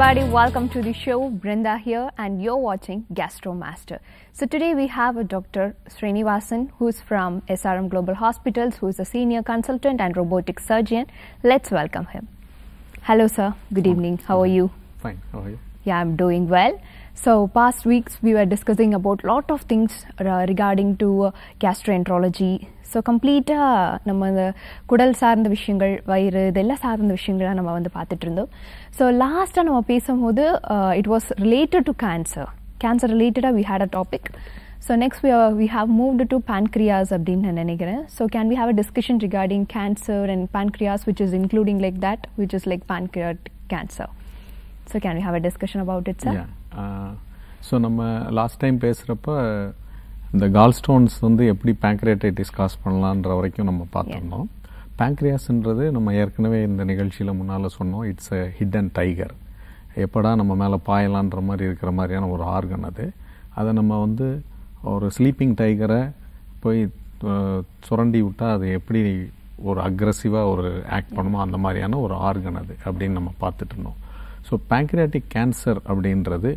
everybody, welcome to the show. Brinda here and you're watching GastroMaster. So today we have a Dr. Srinivasan who's from SRM Global Hospitals, who's a senior consultant and robotic surgeon. Let's welcome him. Hello sir, good evening. How are you? Fine, how are you? Yeah, I'm doing well. So past weeks we were discussing about lot of things regarding to gastroenterology. So கம்ப்ளீட்டாக நம்ம இந்த குடல் சார்ந்த விஷயங்கள், வயிறு, இதெல்லாம் சார்ந்த விஷயங்களாக நம்ம வந்து பார்த்துட்டு இருந்தோம். ஸோ லாஸ்ட்டாக நம்ம பேசும்போது it was related to cancer ரிலேட்டடாக we had a topic. So next we have moved to pancreas அப்படின்னு நான் நினைக்கிறேன். So can we have a discussion regarding cancer and pancreas which is including like that, which is like pancreatic cancer. So can we have a discussion about it, sir? Yeah. So நம்ம last time பேசுகிறப்ப இந்த கால் stones வந்து எப்படி பேங்க்ரியாடைட்டிஸ் cos பண்ணலான்ற வரைக்கும் நம்ம பார்த்துருந்தோம். பேங்க்ரியாஸ்ன்றது நம்ம ஏற்கனவே இந்த நிகழ்ச்சியில் முன்னால் சொன்னோம், இட்ஸ் எ ஹிடன் டைகர். எப்படா நம்ம மேலே பாயலான்ற மாதிரி இருக்கிற மாதிரியான ஒரு ஆர்கன் அது. அதை நம்ம வந்து ஒரு ஸ்லீப்பிங் டைகரை போய் சுரண்டி விட்டால் அது எப்படி ஒரு அக்ரெசிவாக ஒரு ஆக்ட் பண்ணுமோ அந்த மாதிரியான ஒரு ஆர்கன் அது அப்படின்னு நம்ம பார்த்துட்டு இருந்தோம். ஸோ பேங்க்ரியாட்டிக் கேன்சர் அப்படின்றது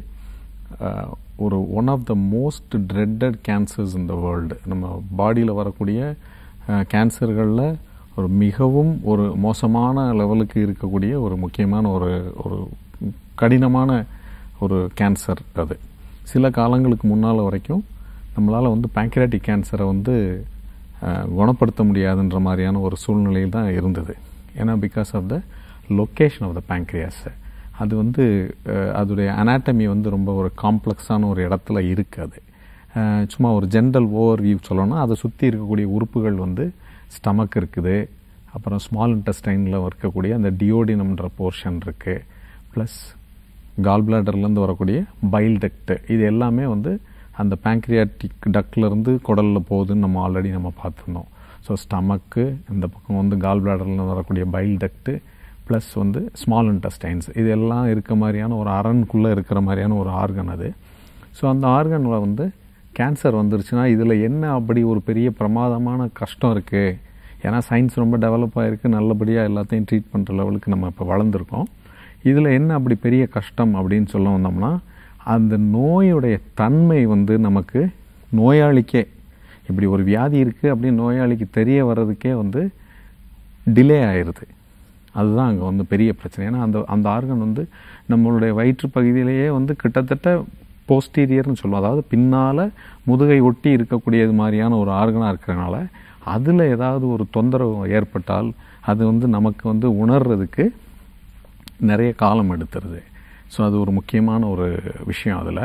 ஒரு one of the most dreaded cancers in the world. நம்ம பாடியில் வரக்கூடிய கேன்சர்களில் ஒரு மிகவும் ஒரு மோசமான லெவலுக்கு இருக்கக்கூடிய ஒரு முக்கியமான ஒரு கடினமான ஒரு கேன்சர் அது. சில காலங்களுக்கு முன்னால் வரைக்கும் நம்மளால் வந்து பேங்க்ரியாட்டிக் கேன்சரை வந்து குணப்படுத்த முடியாதுன்ற மாதிரியான ஒரு சூழ்நிலையில் தான் இருந்தது. ஏன்னா because of the location of the pancreas. அது வந்து அதோடைய அனாட்டமி வந்து ரொம்ப ஒரு காம்ப்ளெக்ஸான ஒரு இடத்துல இருக்குது. சும்மா ஒரு ஜென்ரல் ஓவர் வியூ சொல்லணும்னா அதை சுற்றி இருக்கக்கூடிய உறுப்புகள் வந்து ஸ்டமக் இருக்குது, அப்புறம் ஸ்மால் இன்டெஸ்டைனில் இருக்கக்கூடிய அந்த டியோடினம்ன்ற போர்ஷன் இருக்குது, ப்ளஸ் கால் பிளாடர்லேருந்து வரக்கூடிய பைல் டக்ட்டு, இது எல்லாமே வந்து அந்த பேங்க்ரியாட்டிக் டக்ட்லேருந்து குடலில் போகுதுன்னு நம்ம ஆல்ரெடி நம்ம பார்த்துருந்தோம். ஸோ ஸ்டமக்கு, இந்த பக்கம் வந்து கால் பிளாடர்லேருந்து வரக்கூடிய பைல் டக்ட்டு, ப்ளஸ் வந்து ஸ்மால் இன்டெஸ்டைன்ஸ், இதெல்லாம் இருக்க மாதிரியான ஒரு அரண்குள்ளே இருக்கிற மாதிரியான ஒரு ஆர்கன் அது. ஸோ அந்த ஆர்கனில் வந்து கேன்சர் வந்துருச்சுன்னா இதில் என்ன அப்படி ஒரு பெரிய பிரமாதமான கஷ்டம் இருக்குது? ஏன்னா சயின்ஸ் ரொம்ப டெவலப் ஆகிருக்கு, நல்லபடியாக எல்லாத்தையும் ட்ரீட் பண்ணுற லெவலுக்கு நம்ம இப்போ வளர்ந்துருக்கோம். இதில் என்ன அப்படி பெரிய கஷ்டம் அப்படின்னு சொல்ல வந்தோம்னா, அந்த நோயுடைய தன்மை வந்து நமக்கு நோயாளிக்கே இப்படி ஒரு வியாதி இருக்குது அப்படின்னு நோயாளிக்கு தெரிய வர்றதுக்கே வந்து டிலே ஆயிடுது. அதுதான் அங்கே வந்து பெரிய பிரச்சனை. ஏன்னா அந்த ஆர்கன் வந்து நம்மளுடைய வயிற்று பகுதியிலேயே வந்து கிட்டத்தட்ட போஸ்டீரியர்னு சொல்லுவோம், அதாவது பின்னால் முதுகை ஒட்டி இருக்கக்கூடியது மாதிரியான ஒரு ஆர்கனாக இருக்கிறனால அதில் ஏதாவது ஒரு தொந்தரவு ஏற்பட்டால் அது வந்து நமக்கு வந்து உணர்றதுக்கு நிறைய காலம் எடுத்துருது. ஸோ அது ஒரு முக்கியமான ஒரு விஷயம். அதில்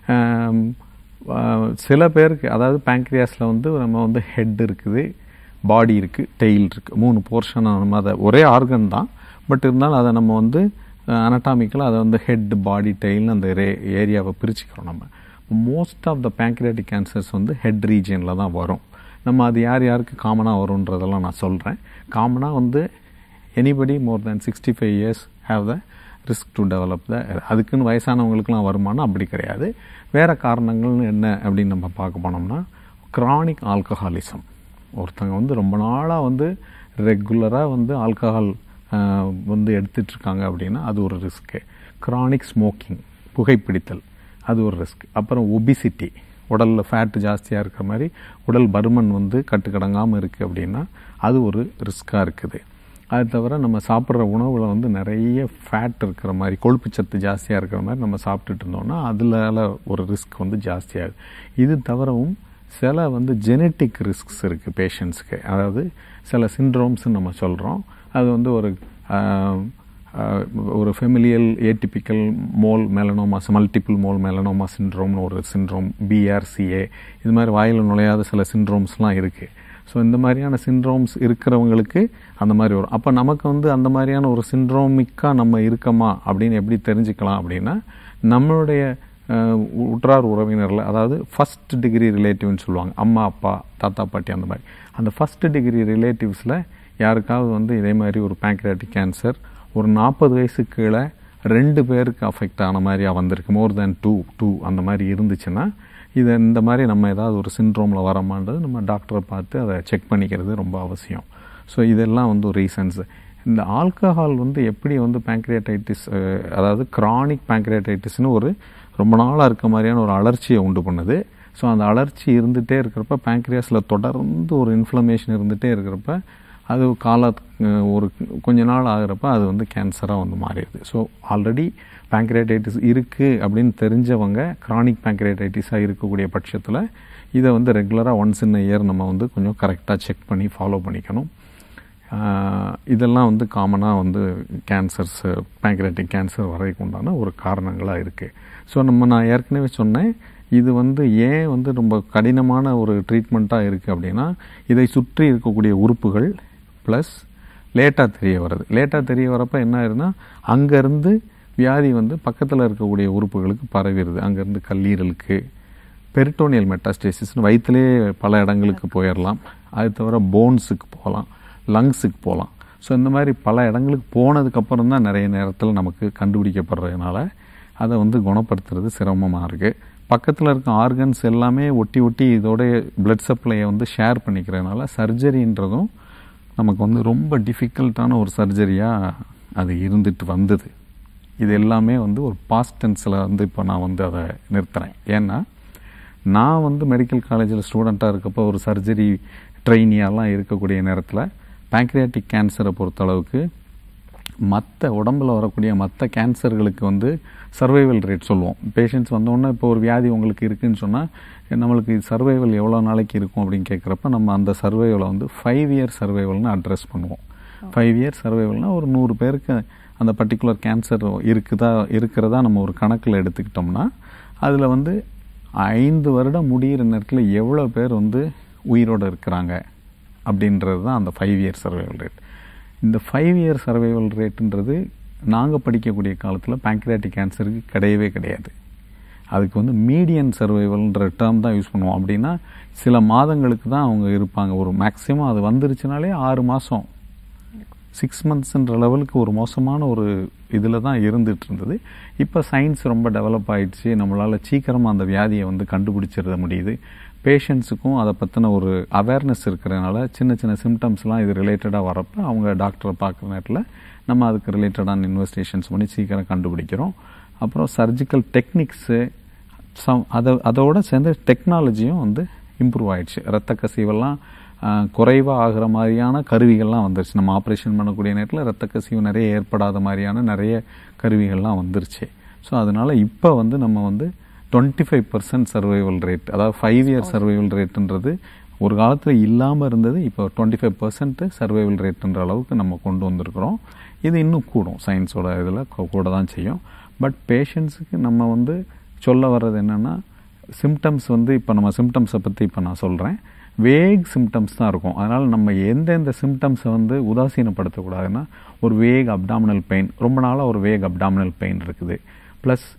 சில பேருக்கு, அதாவது பேங்க்ரியாஸில் வந்து நம்ம வந்து ஹெட் இருக்குது, பாடி இருக்குது, டெயில் இருக்குது, 3 போர்ஷனாக நம்ம அதை ஒரே ஆர்கன் தான், பட் இருந்தாலும் அதை நம்ம வந்து அனட்டாமிக்கலாக அதை வந்து ஹெட், பாடி, டெயில்னு அந்த ஏரியாவை பிரிச்சுக்கிறோம். நம்ம most of the pancreatic cancers வந்து ஹெட் ரீஜியனில் தான் வரும். நம்ம அது யாருக்கு காமனாக வரும்ன்றதெல்லாம் நான் சொல்கிறேன். காமனாக வந்து anybody more than 65 years have the risk to develop the. அதுக்குன்னு வயசானவங்களுக்குலாம் வருமானம் அப்படி கிடையாது. வேறு காரணங்கள்னு என்ன அப்படின்னு நம்ம பார்க்க போனோம்னா, க்ரானிக் ஆல்கஹாலிசம். ஒருத்தங்க வந்து ரொம்ப நாளாக வந்து ரெகுலராக வந்து ஆல்கஹால் வந்து எடுத்துகிட்ருக்காங்க அப்படின்னா அது ஒரு ரிஸ்க்கு. க்ரானிக் ஸ்மோக்கிங், புகைப்பிடித்தல், அது ஒரு ரிஸ்க். அப்புறம் ஒபிசிட்டி, உடலில் ஃபேட்டு ஜாஸ்தியாக இருக்கிற மாதிரி உடல் பருமன் வந்து கட்டுக்கடங்காமல் இருக்குது அப்படின்னா அது ஒரு ரிஸ்க்காக இருக்குது. அது தவிர நம்ம சாப்பிட்ற உணவில் வந்து நிறைய ஃபேட் இருக்கிற மாதிரி, கொழுப்புச்சத்து ஜாஸ்தியாக இருக்கிற மாதிரி நம்ம சாப்பிட்டுட்டு இருந்தோம்னா அதில் ஒரு ரிஸ்க் வந்து ஜாஸ்தியாகுது. இது தவிரவும் சில வந்து ஜெனட்டிக் ரிஸ்க்ஸ் இருக்குது பேஷண்ட்ஸுக்கு. அதாவது சில சிண்ட்ரோம்ஸ்ன்னு நம்ம சொல்கிறோம். அது வந்து ஒரு familial atypical mole melanomas, multiple mole melanoma சிண்ட்ரோம்னு ஒரு சிண்ட்ரோம், BRCA, இது மாதிரி வாயில் நுழையாத சில சிண்ட்ரோம்ஸ்லாம் இருக்குது. ஸோ இந்த மாதிரியான சிண்ட்ரோம்ஸ் இருக்கிறவங்களுக்கு அந்த மாதிரி வரும். அப்போ நமக்கு வந்து அந்த மாதிரியான ஒரு சிண்ட்ரோமிக்காக நம்ம இருக்கமா அப்படின்னு எப்படி தெரிஞ்சுக்கலாம் அப்படின்னா, நம்மளுடைய உற்றார் உறவினரில், அதாவது ஃபஸ்ட் டிகிரி ரிலேட்டிவ்னு சொல்லுவாங்க, அம்மா, அப்பா, தாத்தா, பாட்டி, அந்த மாதிரி அந்த ஃபஸ்ட் டிகிரி ரிலேட்டிவ்ஸில் யாருக்காவது வந்து இதே மாதிரி ஒரு பேங்க்ரியாட்டிக் கேன்சர் ஒரு 40 வயசுக்கு கீழே 2 பேருக்கு அஃபெக்ட் ஆன மாதிரியாக வந்திருக்கு, மோர் தேன் 2 அந்த மாதிரி இருந்துச்சுன்னா இது இந்த மாதிரி நம்ம ஏதாவது ஒரு சிண்ட்ரோமில் வரமான்றது நம்ம டாக்டரை பார்த்து அதை செக் பண்ணிக்கிறது ரொம்ப அவசியம். ஸோ இதெல்லாம் வந்து ஒரு ரீசன்ஸு. இந்த ஆல்கஹால் வந்து எப்படி வந்து பேங்க்ரியாடைட்டிஸ், அதாவது கிரானிக் பேங்க்ரியாடைட்டிஸ்னு ஒரு ரொம்ப நாளாக இருக்க மாதிரியான ஒரு அலர்ச்சியை உண்டு பண்ணுது. ஸோ அந்த அலர்ச்சி இருந்துகிட்டே இருக்கிறப்ப பேங்க்ரியாஸில் தொடர்ந்து ஒரு இன்ஃப்ளமேஷன் இருந்துகிட்டே இருக்கிறப்ப அது ஒரு கொஞ்ச நாள் ஆகிறப்ப அது வந்து கேன்சராக வந்து மாறிடுது. ஸோ ஆல்ரெடி பேங்க்ரியாடைட்டிஸ் இருக்குது அப்படின்னு தெரிஞ்சவங்க கிரானிக் பேங்க்ரியாடைட்டிஸாக இருக்கக்கூடிய பட்சத்தில் இதை வந்து ரெகுலராக ஒன்ஸ் இன் இயர் நம்ம வந்து கொஞ்சம் கரெக்டாக செக் பண்ணி ஃபாலோ பண்ணிக்கணும். இதெல்லாம் வந்து காமனாக வந்து கேன்சர்ஸ், பேங்க்ரியாட்டிக் கேன்சர் வரைக்கும் உண்டான ஒரு காரணங்களாக இருக்குது. ஸோ நான் ஏற்கனவே சொன்னேன், இது வந்து ஏன் வந்து ரொம்ப கடினமான ஒரு ட்ரீட்மெண்ட்டாக இருக்குது அப்படின்னா, இதை சுற்றி இருக்கக்கூடிய உறுப்புகள் ப்ளஸ் லேட்டாக தெரிய வருது. லேட்டாக தெரிய வரப்போ என்ன ஆயிருதுன்னா, அங்கேருந்து வியாதி வந்து பக்கத்தில் இருக்கக்கூடிய உறுப்புகளுக்கு பரவிடுது. அங்கேருந்து கல்லீரலுக்கு, பெரிட்டோனியல் மெட்டாஸ்டேசிஸ்னு வயிற்றுலே பல இடங்களுக்கு போயிடலாம். அது தவிர போன்ஸுக்கு போகலாம், லங்ஸுக்கு போகலாம். ஸோ இந்த மாதிரி பல இடங்களுக்கு போனதுக்கப்புறம் தான் நிறைய நேரத்தில் நமக்கு கண்டுபிடிக்கப்படுறதுனால அதை வந்து குணப்படுத்துறது சிரமமாக இருக்குது. பக்கத்தில் இருக்க ஆர்கன்ஸ் எல்லாமே ஒட்டி ஒட்டி இதோட பிளட் சப்ளையை வந்து ஷேர் பண்ணிக்கிறதுனால சர்ஜரின்றதும் நமக்கு வந்து ரொம்ப டிஃபிகல்ட்டான ஒரு சர்ஜரியாக அது இருந்துட்டு வந்தது. இது எல்லாமே வந்து ஒரு பாஸ்ட் டென்ஸில் வந்து இப்போ நான் வந்து அதை நிறுத்துகிறேன். ஏன்னா நான் வந்து மெடிக்கல் காலேஜில் ஸ்டூடெண்ட்டாக இருக்கப்போ ஒரு சர்ஜரி ட்ரெயினியெல்லாம் இருக்கக்கூடிய நேரத்தில் பேங்க்ரியாட்டிக் கேன்சரை பொறுத்தளவுக்கு மற்ற உடம்பில் வரக்கூடிய மற்ற கேன்சர்களுக்கு வந்து சர்வைவல் ரேட் சொல்லுவோம். பேஷண்ட்ஸ் வந்தோடனே இப்போ ஒரு வியாதி உங்களுக்கு இருக்குதுன்னு சொன்னால் நம்மளுக்கு சர்வைவல் எவ்வளோ நாளைக்கு இருக்கும் அப்படின்னு கேட்குறப்ப நம்ம அந்த சர்வைவலை வந்து 5 இயர் சர்வைவல்னு அட்ரஸ் பண்ணுவோம். 5 இயர் சர்வைவல்னால் ஒரு 100 பேருக்கு அந்த பர்டிகுலர் கேன்சர் இருக்கிறதா நம்ம ஒரு கணக்கில் எடுத்துக்கிட்டோம்னா அதில் வந்து 5 வருடம் முடிகிற நேரத்தில் எவ்வளோ பேர் வந்து உயிரோடு இருக்கிறாங்க அப்படின்றது தான் அந்த 5 இயர் சர்வைவல் ரேட். இந்த 5 இயர் சர்வைவல் ரேட்டுன்றது நாங்கள் படிக்கக்கூடிய காலத்தில் பேங்க்ரியாட்டிக் கேன்சருக்கு கிடையவே கிடையாது. அதுக்கு வந்து மீடியன் சர்வைவல்ன்ற டேர்ம் தான் யூஸ் பண்ணுவோம். அப்படின்னா சில மாதங்களுக்கு தான் அவங்க இருப்பாங்க. ஒரு மேக்ஸிமம் அது வந்துருச்சுனாலே 6 மாதம் 6 மந்த்ஸ்ன்ற லெவலுக்கு ஒரு மோசமான ஒரு இதில் தான் இருந்துகிட்டு இருந்தது. இப்போ சயின்ஸ் ரொம்ப டெவலப் ஆகிடுச்சு. நம்மளால் சீக்கிரமாக அந்த வியாதியை வந்து கண்டுபிடிச்சிட முடியுது. பேஷண்ட்ஸுக்கும் அதை பற்றின ஒரு அவேர்னஸ் இருக்கிறதுனால சின்ன சின்ன சிம்டம்ஸ்லாம் இது ரிலேட்டடாக வரப்போ அவங்க டாக்டரை பார்க்குற நேரத்தில் நம்ம அதுக்கு ரிலேட்டடான இன்வெஸ்டிகேஷன்ஸ் பண்ணி சீக்கிரம் கண்டுபிடிக்கிறோம். அப்புறம் சர்ஜிக்கல் டெக்னிக்ஸு அதோடு சேர்ந்து டெக்னாலஜியும் வந்து இம்ப்ரூவ் ஆகிடுச்சு. இரத்த கசிவெல்லாம் குறைவாக ஆகிற மாதிரியான கருவிகள்லாம் வந்துருச்சு. நம்ம ஆப்ரேஷன் பண்ணக்கூடிய நேரத்தில் இரத்த கசிவு நிறைய ஏற்படாத மாதிரியான நிறைய கருவிகள்லாம் வந்துருச்சு. ஸோ அதனால் இப்போ வந்து நம்ம வந்து 25% சர்வைவல் ரேட், அதாவது 5 இயர் சர்வைவல் ரேட்டுன்றது ஒரு காலத்தில் இல்லாமல் இருந்தது. இப்போ 25% சர்வைவல் ரேட்டுன்ற அளவுக்கு நம்ம கொண்டு வந்திருக்கிறோம். இது இன்னும் கூடும், சயின்ஸோட இதில் கூட தான் செய்யும். பட் பேஷண்ட்ஸுக்கு நம்ம வந்து சொல்ல வர்றது என்னென்னா, சிம்டம்ஸ் வந்து இப்போ நம்ம சிம்டம்ஸை பற்றி இப்போ நான் சொல்கிறேன். வேக் சிம்டம்ஸ் தான் இருக்கும். அதனால் நம்ம எந்தெந்த சிம்டம்ஸை வந்து உதாசீனப்படுத்தக்கூடாதுன்னா, ஒரு வேக் அப்டாமினல் பெயின், ரொம்ப நாளாக ஒரு வேக் அப்டாமினல் பெயின் இருக்குது. ப்ளஸ்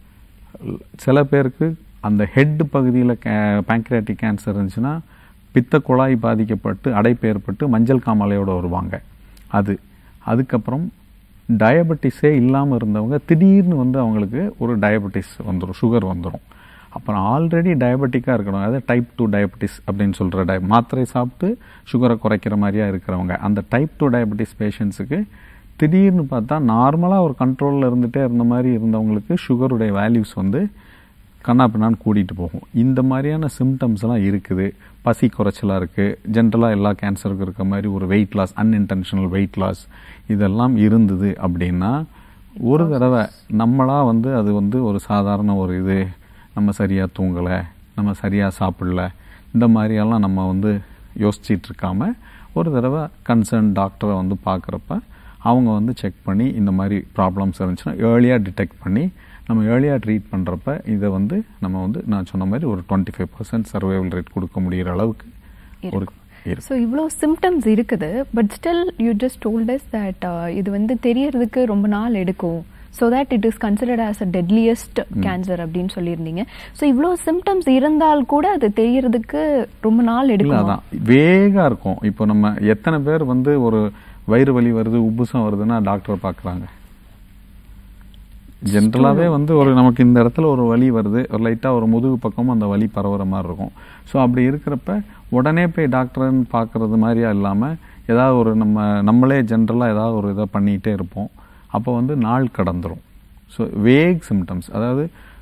சில பேருக்கு அந்த ஹெட் பகுதியில் பேங்க்ரியாட்டிக் கேன்சர் இருந்துச்சுன்னா பித்த குழாய் பாதிக்கப்பட்டு அடைப்பு ஏற்பட்டு மஞ்சள் காமாலையோடு வருவாங்க. அதுக்கப்புறம் டயபெட்டிஸே இல்லாமல் இருந்தவங்க திடீர்னு வந்து அவங்களுக்கு ஒரு டயபெட்டிஸ் வந்துடும், சுகர் வந்துடும். அப்புறம் ஆல்ரெடி டயபெட்டிக்காக இருக்கணும், அதாவது டைப் 2 டயபெட்டிஸ் அப்படின்னு சொல்கிற மாத்திரை சாப்பிட்டு சுகரை குறைக்கிற மாதிரியா இருக்கிறவங்க, அந்த டைப் 2 டயபெட்டிஸ் பேஷண்ட்ஸுக்கு திடீர்னு பார்த்தா நார்மலாக ஒரு கண்ட்ரோலில் இருந்துகிட்டே இருந்த மாதிரி இருந்தவங்களுக்கு சுகருடைய வேல்யூஸ் வந்து கண்ணாப்பின்னான்னு கூட்டிகிட்டு போகும். இந்த மாதிரியான சிம்டம்ஸ்லாம் இருக்குது. பசி குறைச்சலாக இருக்குது. ஜென்ரலாக எல்லா கேன்சருக்கும் இருக்க மாதிரி ஒரு weight loss, unintentional weight loss இதெல்லாம் இருந்தது அப்படின்னா ஒரு தடவை நம்மளாக வந்து அது வந்து ஒரு சாதாரண ஒரு இது, நம்ம சரியாக தூங்கலை, நம்ம சரியாக சாப்பிடல, இந்த மாதிரியெல்லாம் நம்ம வந்து யோசிச்சுட்டு இருக்காமல் ஒரு தடவை கன்சர்ன் டாக்டரை வந்து பார்க்குறப்ப அவங்க வந்து செக் பண்ணி இந்த மாதிரி ப்ராப்ளம்ஸ் இருந்துச்சுன்னா ஏர்லியாக டிடெக்ட் பண்ணி நம்ம ஏர்லியாக ட்ரீட் பண்ணுறப்ப இதை வந்து நம்ம வந்து நான் சொன்ன மாதிரி ஒரு 25% சர்வைவல் ரேட் கொடுக்க முடிகிற அளவுக்கு ஒரு இருக்கு. ஸோ இவ்வளோ சிம்டம்ஸ் இருக்குது, but still you just told us that இது வந்து தெரியறதுக்கு ரொம்ப நாள் எடுக்கும். So that it is considered as a deadliest cancer அப்படின்னு சொல்லியிருந்தீங்க. ஸோ இவ்வளோ சிம்டம்ஸ் இருந்தால் கூட அது தெரியறதுக்கு ரொம்ப நாள் எடுக்கும். அதான் வேகமாக இருக்கும். இப்போ நம்ம எத்தனை பேர் வந்து ஒரு வயிறு வலி வருது, உப்புசம் வருதுன்னா டாக்டரை பார்க்குறாங்க. ஜென்ரலாகவே வந்து ஒரு நமக்கு இந்த இடத்துல ஒரு வலி வருது, ஒரு லைட்டாக ஒரு முதுகு பக்கமும் அந்த வலி பரவுற மாதிரி இருக்கும். ஸோ அப்படி இருக்கிறப்ப உடனே போய் டாக்டர்னு பார்க்குறது மாதிரியா இல்லாமல் ஏதாவது ஒரு நம்மளே ஜென்ரலாக ஏதாவது ஒரு இதை பண்ணிகிட்டே இருப்போம். அப்போ வந்து நாள் கடந்துடும். ஸோ வேக் சிம்டம்ஸ், அதாவது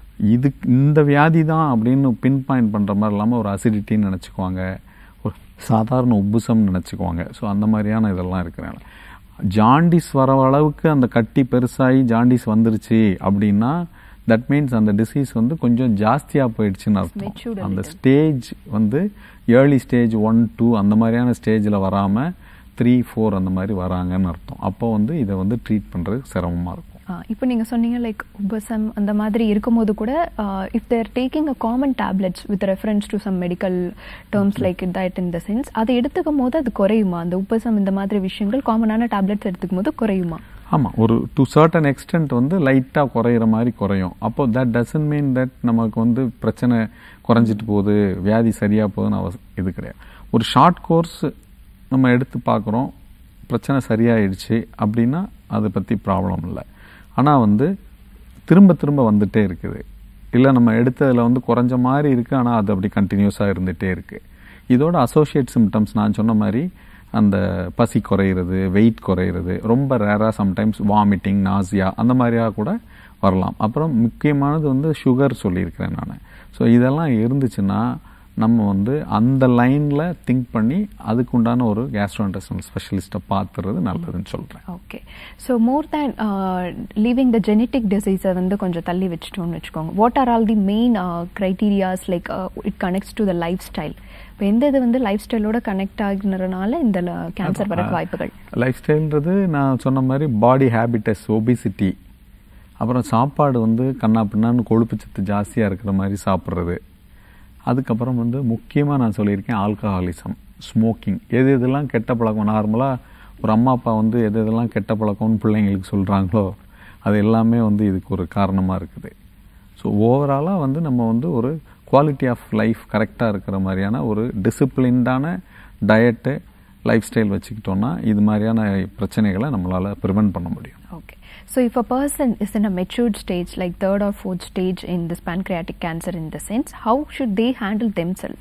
இந்த வியாதி தான் அப்படின்னு பின் பாயிண்ட் பண்ணுற மாதிரி இல்லாமல் ஒரு அசிடிட்டின்னு நினச்சிக்குவாங்க, ஒரு சாதாரண உப்புசம்னு நினச்சிக்குவாங்க. ஸோ அந்த மாதிரியான இதெல்லாம் இருக்கிறனால ஜாண்டிஸ் வர அளவுக்கு அந்த கட்டி பெருசாகி ஜாண்டிஸ் வந்துருச்சு அப்படின்னா தட் மீன்ஸ் அந்த டிசீஸ் வந்து கொஞ்சம் ஜாஸ்தியாக போயிடுச்சுன்னு அர்த்தம். அந்த ஸ்டேஜ் வந்து ஏர்லி ஸ்டேஜ் 1, 2 அந்த மாதிரியான ஸ்டேஜில் வராமல் 3, 4 அந்த மாதிரி வராங்கன்னு அர்த்தம். அப்போ வந்து இதை வந்து ட்ரீட் பண்ணுறதுக்கு சிரமமாக இருக்கும். இப்போ நீங்கள் சொன்னீங்க லைக் உபசம் அந்த மாதிரி இருக்கும்போது கூட if they're taking a common tablets with reference to some medical terms like that in the sense, அதை எடுத்துக்கும் போது அது குறையுமா? அந்த உபசம் இந்த மாதிரி விஷயங்கள் காமனான டேப்லெட்ஸ் எடுத்துக்கும் போது குறையுமா? ஆமாம், ஒரு டு சர்டன் எக்ஸ்டென்ட் வந்து லைட்டாக குறையிற மாதிரி குறையும். அப்போ தட் டசன்ட் மீன் தட் நமக்கு வந்து பிரச்சனை குறைஞ்சிட்டு போகுது, வியாதி சரியாக போகுதுன்னு இது கிடையாது. ஒரு ஷார்ட் கோர்ஸ் நம்ம எடுத்து பார்க்குறோம், பிரச்சனை சரியாயிடுச்சு அப்படின்னா அதை பற்றி ப்ராப்ளம் இல்லை. ஆனால் வந்து திரும்ப திரும்ப வந்துகிட்டே இருக்குது, இல்லை நம்ம எடுத்ததில் வந்து குறைஞ்ச மாதிரி இருக்குது ஆனால் அது அப்படி கண்டினியூஸாக இருந்துகிட்டே இருக்குது. இதோட அசோசியேட் சிம்டம்ஸ் நான் சொன்ன மாதிரி அந்த பசி குறையிறது, வெயிட் குறையிறது, ரொம்ப ரேராக சம்டைம்ஸ் வாமிட்டிங், நாசியா அந்த மாதிரியாக கூட வரலாம். அப்புறம் முக்கியமானது வந்து சுகர் சொல்லியிருக்கிறேன் நான். ஸோ இதெல்லாம் இருந்துச்சுன்னா நம்ம வந்து அந்த லைனில் திங்க் பண்ணி அதுக்கு உண்டான ஒரு கேஸ்ட்ரோஇன்டெஸ்டினல் ஸ்பெஷலிஸ்ட்டை பார்த்துறது நல்லதுன்னு சொல்கிறேன். Okay, so more than leaving the genetic டிசீஸை வந்து கொஞ்சம் தள்ளி வச்சுட்டோம்னு வச்சுக்கோங்க, what are all the main criterias like it connects to the lifestyle? இப்போ எந்த இது வந்து லைஃப் ஸ்டைலோட கனெக்ட் ஆகுறதுனால இந்த கேன்சர் வரக்கு வாய்ப்புகள்? லைஃப் ஸ்டைல்ன்றது நான் சொன்ன மாதிரி பாடி ஹேபிட்டஸ், ஒபிசிட்டி, அப்புறம் சாப்பாடு வந்து கண்ணா பின்னான்னு கொழுப்பு சத்து ஜாஸ்தியாக இருக்கிற மாதிரி சாப்பிட்றது, அதுக்கப்புறம் வந்து முக்கியமாக நான் சொல்லியிருக்கேன் ஆல்கஹாலிசம், ஸ்மோக்கிங். எது இதெல்லாம் கெட்ட பழக்கம், நார்மலாக ஒரு அம்மா அப்பா வந்து எது இதெல்லாம் கெட்ட பழக்கம்னு பிள்ளைங்களுக்கு சொல்கிறாங்களோ அது எல்லாமே வந்து இதுக்கு ஒரு காரணமாக இருக்குது. ஸோ ஓவராலாக வந்து நம்ம வந்து ஒரு குவாலிட்டி ஆஃப் லைஃப் கரெக்டாக இருக்கிற மாதிரியான ஒரு டிசிப்ளின்டான டயட்டு, லைஃப் ஸ்டைல் வச்சுக்கிட்டோன்னா இது மாதிரியான பிரச்சனைகளை நம்மளால் ப்ரிவென்ட் பண்ண முடியும். Okay, so if a person is in a matured stage like 3rd or 4th stage in this pancreatic cancer in the sense, how should they handle themselves?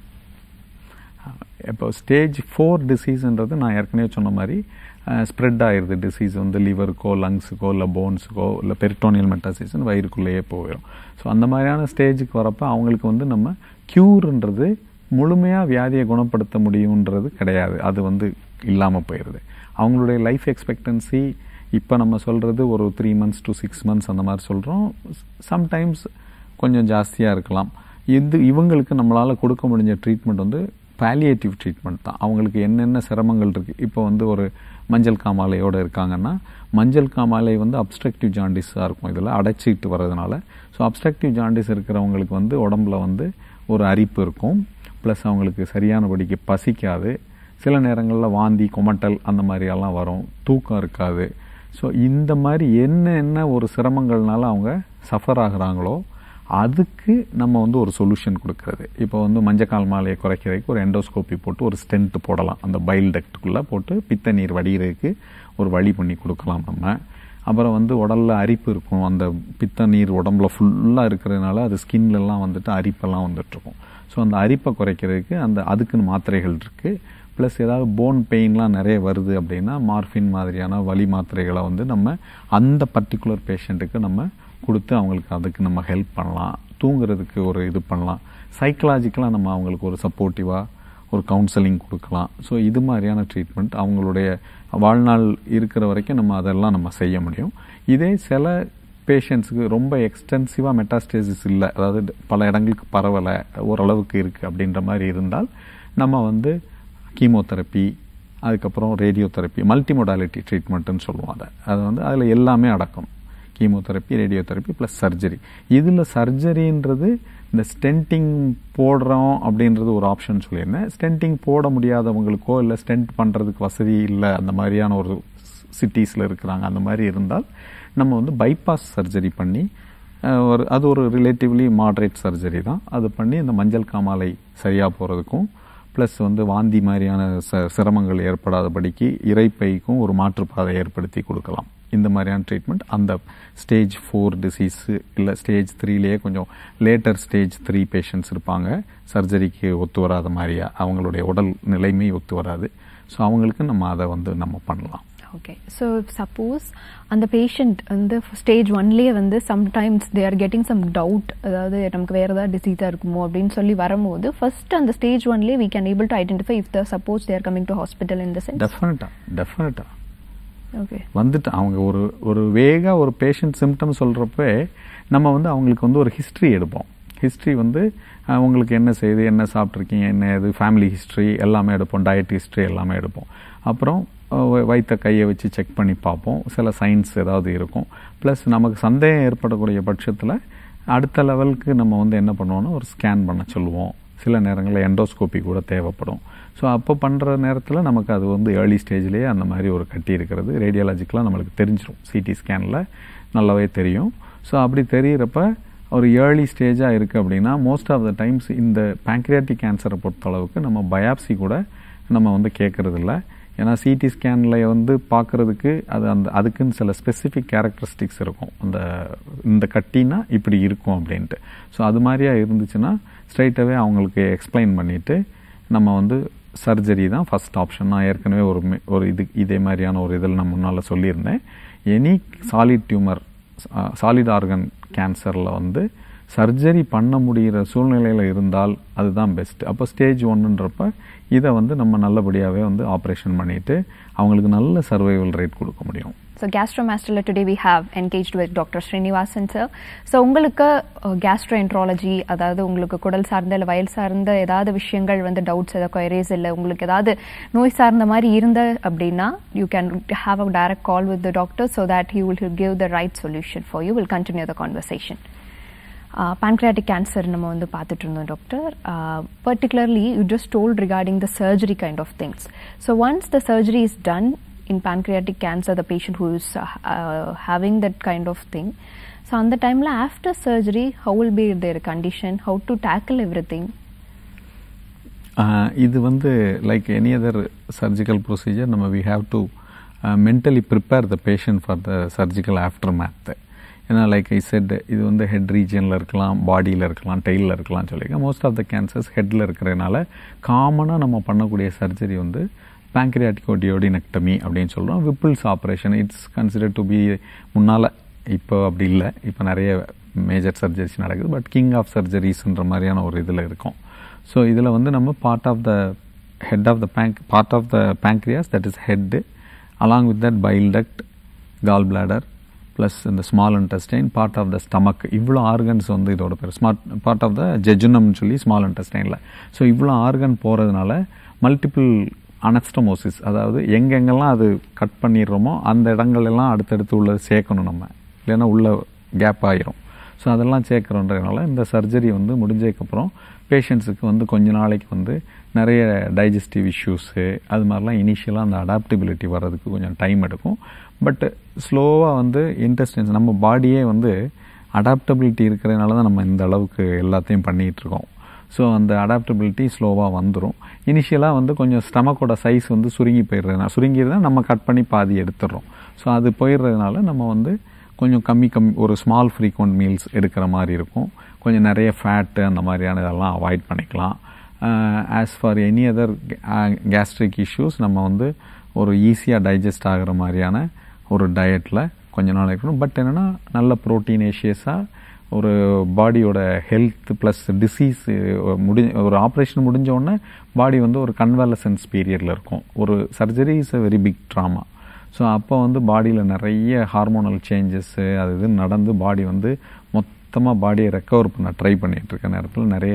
இப்போ stage 4 டிசீஸ்ன்றது நான் ஏற்கனவே சொன்ன மாதிரி ஸ்ப்ரெட் ஆகிடுது. டிசீஸ் வந்து லிவருக்கோ, லங்ஸுக்கோ, இல்லை போன்ஸுக்கோ, இல்லை பெரிட்டோனியல் மெட்டாசிஸ்ன்னு வயிறுக்குள்ளேயே போயிடும். ஸோ அந்த மாதிரியான ஸ்டேஜுக்கு வரப்போ அவங்களுக்கு வந்து நம்ம க்யூர்ன்றது முழுமையாக வியாதியை குணப்படுத்த முடியுன்றது கிடையாது, அது வந்து இல்லாமல் போயிடுது. அவங்களுடைய லைஃப் எக்ஸ்பெக்டன்சி இப்போ நம்ம சொல்கிறது ஒரு 3 months to 6 months அந்த மாதிரி சொல்கிறோம். சம்டைம்ஸ் கொஞ்சம் ஜாஸ்தியாக இருக்கலாம். இவங்களுக்கு நம்மளால் கொடுக்க முடிஞ்ச ட்ரீட்மெண்ட் வந்து பாலியேட்டிவ் ட்ரீட்மெண்ட் தான். அவங்களுக்கு என்னென்ன சிரமங்கள் இருக்குது, இப்போ வந்து ஒரு மஞ்சள் காமாலையோடு இருக்காங்கன்னா மஞ்சள் காமாலை வந்து அப்ஸ்ட்ரக்டிவ் ஜாண்டிஸாக இருக்கும், இதில் அடைச்சிக்கிட்டு வர்றதுனால. ஸோ அப்ஸ்ட்ரக்டிவ் ஜாண்டிஸ் இருக்கிறவங்களுக்கு வந்து உடம்புல வந்து ஒரு அரிப்பு இருக்கும், ப்ளஸ் அவங்களுக்கு சரியானபடிக்கு பசிக்காது, சில நேரங்களில் வாந்தி, கொமட்டல் அந்த மாதிரியெல்லாம் வரும், தூக்கம் இருக்காது. ஸோ இந்த மாதிரி என்ன ஒரு சிரமங்கள்னால அவங்க சஃபர் ஆகுறாங்களோ அதுக்கு நம்ம வந்து ஒரு சொல்யூஷன் கொடுக்கறது. இப்போ வந்து மஞ்சக்கால் மாலையை குறைக்கிறதுக்கு ஒரு எண்டோஸ்கோப்பி போட்டு ஒரு ஸ்டென்ட் போடலாம், அந்த பைல் டக்டுக்குள்ளே போட்டு பித்த நீர் வடிகிறதுக்கு ஒரு வழி பண்ணி கொடுக்கலாம் நம்ம. அப்புறம் வந்து உடலில் அரிப்பு இருக்கும், அந்த பித்த நீர் உடம்புல ஃபுல்லாக இருக்கிறதுனால அது ஸ்கின்லலாம் வந்துட்டு அரிப்பெல்லாம் வந்துட்டுருக்கும். ஸோ அந்த அரிப்பை குறைக்கிறதுக்கு அதுக்குன்னு மாத்திரைகள் இருக்குது. ப்ளஸ் ஏதாவது போன் பெயின்லாம் நிறைய வருது அப்படின்னா மார்ஃபின் மாதிரியான வலி மாத்திரைகளை வந்து நம்ம அந்த பர்டிகுலர் பேஷண்ட்டுக்கு நம்ம கொடுத்து அவங்களுக்கு அதுக்கு நம்ம ஹெல்ப் பண்ணலாம், தூங்குறதுக்கு ஒரு இது பண்ணலாம், சைக்கலாஜிக்கலாக நம்ம அவங்களுக்கு ஒரு சப்போர்ட்டிவாக ஒரு கவுன்சிலிங் கொடுக்கலாம். ஸோ இது மாதிரியான ட்ரீட்மெண்ட் அவங்களுடைய வாழ்நாள் இருக்கிற வரைக்கும் நம்ம அதெல்லாம் நம்ம செய்ய முடியும். இதே சில பேஷண்ட்ஸுக்கு ரொம்ப எக்ஸ்டென்சிவாக மெட்டாஸ்டேசிஸ் இல்லை, அதாவது பல இடங்களுக்கு பரவலை, ஓரளவுக்கு இருக்குது அப்படின்ற மாதிரி இருந்தால் நம்ம வந்து கீமோதெரப்பி, அதுக்கப்புறம் ரேடியோதெரப்பி, மல்டிமொடாலிட்டி ட்ரீட்மெண்ட்டுன்னு சொல்லுவோம். அது வந்து அதில் எல்லாமே அடக்கம், கீமோதெரப்பி, ரேடியோதெரப்பி ப்ளஸ் சர்ஜரி. இதில் சர்ஜரின்றது இந்த ஸ்டென்ட்டிங் போடுறோம் அப்படின்றது ஒரு ஆப்ஷன் சொல்லியிருந்தேன். ஸ்டென்ட்டிங் போட முடியாதவங்களுக்கோ இல்லை ஸ்டென்ட் பண்ணுறதுக்கு வசதி இல்லை அந்த மாதிரியான ஒரு சிட்டிஸில் இருக்கிறாங்க, அந்த மாதிரி இருந்தால் நம்ம வந்து பைபாஸ் சர்ஜரி பண்ணி அது ஒரு ரிலேட்டிவ்லி மாட்ரேட் சர்ஜரி தான், அது பண்ணி இந்த மஞ்சள் காமாலை சரியாக போகிறதுக்கும் ப்ளஸ் வந்து வாந்தி மாதிரியான சிரமங்கள் ஏற்படாதபடிக்கு இரைப்பைக்கும் ஒரு மாற்றுப்பாதை ஏற்படுத்தி கொடுக்கலாம். இந்த மாதிரியான ட்ரீட்மெண்ட் அந்த ஸ்டேஜ் 4 டிசீஸு இல்லை ஸ்டேஜ் 3லேயே கொஞ்சம் லேட்டர் ஸ்டேஜ் 3 பேஷண்ட்ஸ் இருப்பாங்க, சர்ஜரிக்கு ஒத்து வராத மாதிரியா அவங்களுடைய உடல் நிலைமை ஒத்து வராது. ஸோ அவங்களுக்கு நம்ம அதை வந்து நம்ம பண்ணலாம். ஓகே. ஸோ சப்போஸ் அந்த பேஷண்ட் வந்து ஸ்டேஜ் 1லேயே வந்து sometimes they are getting some doubt, அதாவது நமக்கு வேறு ஏதாவது டிசீஸாக இருக்குமோ அப்படின்னு சொல்லி வரும்போது ஃபர்ஸ்ட் அந்த ஸ்டேஜ் 1லேயே we can able to identify if the suppose they are coming to hospital in the sense. டெஃபினட்டாக ஓகே. வந்துட்டு அவங்க ஒரு வேகா ஒரு பேஷண்ட் சிம்டம் சொல்கிறப்ப நம்ம வந்து அவங்களுக்கு வந்து ஒரு ஹிஸ்ட்ரி எடுப்போம். ஹிஸ்ட்ரி வந்து உங்களுக்கு என்ன செய்யுது, என்ன சாப்பிட்ருக்கீங்க, என்ன இது ஃபேமிலி ஹிஸ்ட்ரி எல்லாமே எடுப்போம், டயட் ஹிஸ்ட்ரி எல்லாமே எடுப்போம். அப்புறம் வயிற்ற கையை வச்சு செக் பண்ணி பார்ப்போம், சில சைன்ஸ் ஏதாவது இருக்கும். ப்ளஸ் நமக்கு சந்தேகம் ஏற்படக்கூடிய பட்சத்தில் அடுத்த லெவலுக்கு நம்ம வந்து என்ன பண்ணுவோம்னா ஒரு ஸ்கேன் பண்ண சொல்லுவோம். சில நேரங்களில் எண்டோஸ்கோப்பி கூட தேவைப்படும். ஸோ அப்போ பண்ணுற நேரத்தில் நமக்கு அது வந்து ஏர்லி ஸ்டேஜ்லேயே அந்த மாதிரி ஒரு கட்டி இருக்கிறது ரேடியாலஜிக்கெலாம் நம்மளுக்கு தெரிஞ்சிடும், சிடி ஸ்கேனில் நல்லாவே தெரியும். ஸோ அப்படி தெரிகிறப்ப ஒரு ஏர்லி ஸ்டேஜாக இருக்குது அப்படின்னா மோஸ்ட் ஆஃப் த டைம்ஸ் இந்த பேங்க்ரியாட்டிக் கேன்சரை பொறுத்தளவுக்கு நம்ம பயாப்சி கூட நம்ம வந்து கேட்குறதில்ல. ஏன்னா சிடி ஸ்கேனில் வந்து பார்க்குறதுக்கு அதுக்குன்னு சில ஸ்பெசிஃபிக் கேரக்டரிஸ்டிக்ஸ் இருக்கும், இந்த கட்டினா இப்படி இருக்கும் அப்படின்ட்டு. ஸோ அது மாதிரியா இருந்துச்சுன்னா ஸ்ட்ரைட்டாகவே அவங்களுக்கு எக்ஸ்பிளைன் பண்ணிவிட்டு நம்ம வந்து சர்ஜரி தான் ஃபஸ்ட் ஆப்ஷன். நான் ஏற்கனவே ஒரு இதே மாதிரியான ஒரு இதில் நான் முன்னால் சொல்லியிருந்தேன். Any solid tumour, solid organ கேன்சரில் வந்து சர்ஜரி பண்ண முடிகிற சூழ்நிலையில் இருந்தால் அதுதான் பெஸ்ட். அப்போ ஸ்டேஜ் 1ன்றப்ப இதை வந்து நம்ம நல்லபடியாகவே வந்து ஆப்ரேஷன் பண்ணிவிட்டு அவங்களுக்கு நல்ல சர்வைவல் ரேட் கொடுக்க முடியும். So GastroMasterல today we have engaged with Dr. Srinivasan sir. So உங்களுக்கு gastroenterology, அதாவது உங்களுக்கு குடல் சார்ந்த இல்லை வயல் சார்ந்த ஏதாவது விஷயங்கள் வந்து டவுட்ஸ் ஏதாவது queries இல்லை உங்களுக்கு ஏதாவது நோய் சார்ந்த மாதிரி இருந்த அப்படின்னா you can have a direct call with the doctor so that he will give the right solution for you. We'll continue the conversation. Pancreatic cancer நம்ம வந்து பார்த்துட்டு இருந்தோம் doctor. Particularly you just told regarding the surgery kind of things. So once the surgery is done in pancreatic cancer, the patient who is having that kind of thing, so on the time after surgery how will be their condition, how to tackle everything? இது வந்து like any other surgical procedure நம்ம we have to mentally prepare the patient for the surgical aftermath. ஏன்னா like I said இது வந்து head ரீஜனில் இருக்கலாம், பாடியில் இருக்கலாம், டெய்லில் இருக்கலாம் சொல்லியிருக்கேன். மோஸ்ட் ஆஃப் த கேன்சர்ஸ் ஹெட்டில் இருக்கிறதுனால காமனாக நம்ம பண்ணக்கூடிய சர்ஜரி வந்து pancreaticoduodenectomy அப்படின்னு சொல்கிறோம். Whipple's operation it's consider to be முன்னால், இப்போ அப்படி இல்லை, இப்போ நிறைய மேஜர் சர்ஜரிஸ் நடக்குது. பட் கிங் ஆஃப் சர்ஜரிஸ்ன்ற மாதிரியான ஒரு இதில் இருக்கும். ஸோ இதில் வந்து நம்ம part of the pancreas that is head, along with that bile duct, gall bladder plus இந்த small intestine, part of the stomach, இவ்வளோ ஆர்கன்ஸ் வந்து இதோட பேர் பார்ட் ஆஃப் த ஜெஜுனம்னு சொல்லி ஸ்மால் இன்டெஸ்டைனில். ஸோ இவ்வளோ ஆர்கன் போகிறதுனால மல்டிபிள் அனஸ்டமோசிஸ், அதாவது எங்கெங்கெல்லாம் அது கட் பண்ணிடுறோமோ அந்த இடங்களெல்லாம் அடுத்தடுத்து உள்ளது சேர்க்கணும் நம்ம, இல்லைன்னா உள்ள கேப் ஆகிரும். ஸோ அதெல்லாம் சேர்க்குறோன்றதுனால இந்த சர்ஜரி வந்து முடிஞ்சதுக்கப்புறம் பேஷண்ட்ஸுக்கு வந்து கொஞ்ச நாளைக்கு வந்து நிறைய டைஜஸ்டிவ் இஷ்யூஸு அது மாதிரிலாம் இனிஷியலாக அந்த அடாப்டபிலிட்டி வர்றதுக்கு கொஞ்சம் டைம் எடுக்கும். பட் ஸ்லோவாக வந்து இன்டெஸ்டைன்ஸ் நம்ம பாடியே வந்து அடாப்டபிலிட்டி இருக்கிறதுனால தான் நம்ம இந்த அளவுக்கு எல்லாத்தையும் பண்ணிகிட்ருக்கோம். ஸோ அந்த அடாப்டபிலிட்டி ஸ்லோவாக வந்துடும். இனிஷியலாக வந்து கொஞ்சம் ஸ்டமக்கோட சைஸ் வந்து சுருங்கிடுறதுனா நம்ம கட் பண்ணி பாதி எடுத்துடுறோம். ஸோ அது போயிடுறதுனால நம்ம வந்து கொஞ்சம் கம்மி ஒரு ஸ்மால் ஃப்ரீக்வெண்ட் மீல்ஸ் எடுக்கிற மாதிரி இருக்கும். கொஞ்சம் நிறைய ஃபேட்டு அந்த மாதிரியான இதெல்லாம் அவாய்ட் பண்ணிக்கலாம். As far any other gastric issues நம்ம வந்து ஒரு ஈஸியாக டைஜஸ்ட் ஆகிற மாதிரியான ஒரு டயட்டில் கொஞ்ச நாள் இருக்கணும். பட் என்னென்னா நல்ல ப்ரோட்டீனேஷியஸாக ஒரு பாடியோட ஹெல்த் ப்ளஸ் டிசீஸ் ஒரு ஆப்ரேஷன் முடிஞ்சோடனே பாடி வந்து ஒரு கன்வாலசன்ஸ் பீரியடில் இருக்கும். ஒரு surgery is a very big trauma. So அப்போ வந்து பாடியில் நிறைய ஹார்மோனல் சேஞ்சஸ்ஸு அது இது நடந்து பாடி வந்து மொத்தமாக பாடியை ரெக்கவர் பண்ண ட்ரை பண்ணிகிட்டு இருக்க நேரத்தில் நிறைய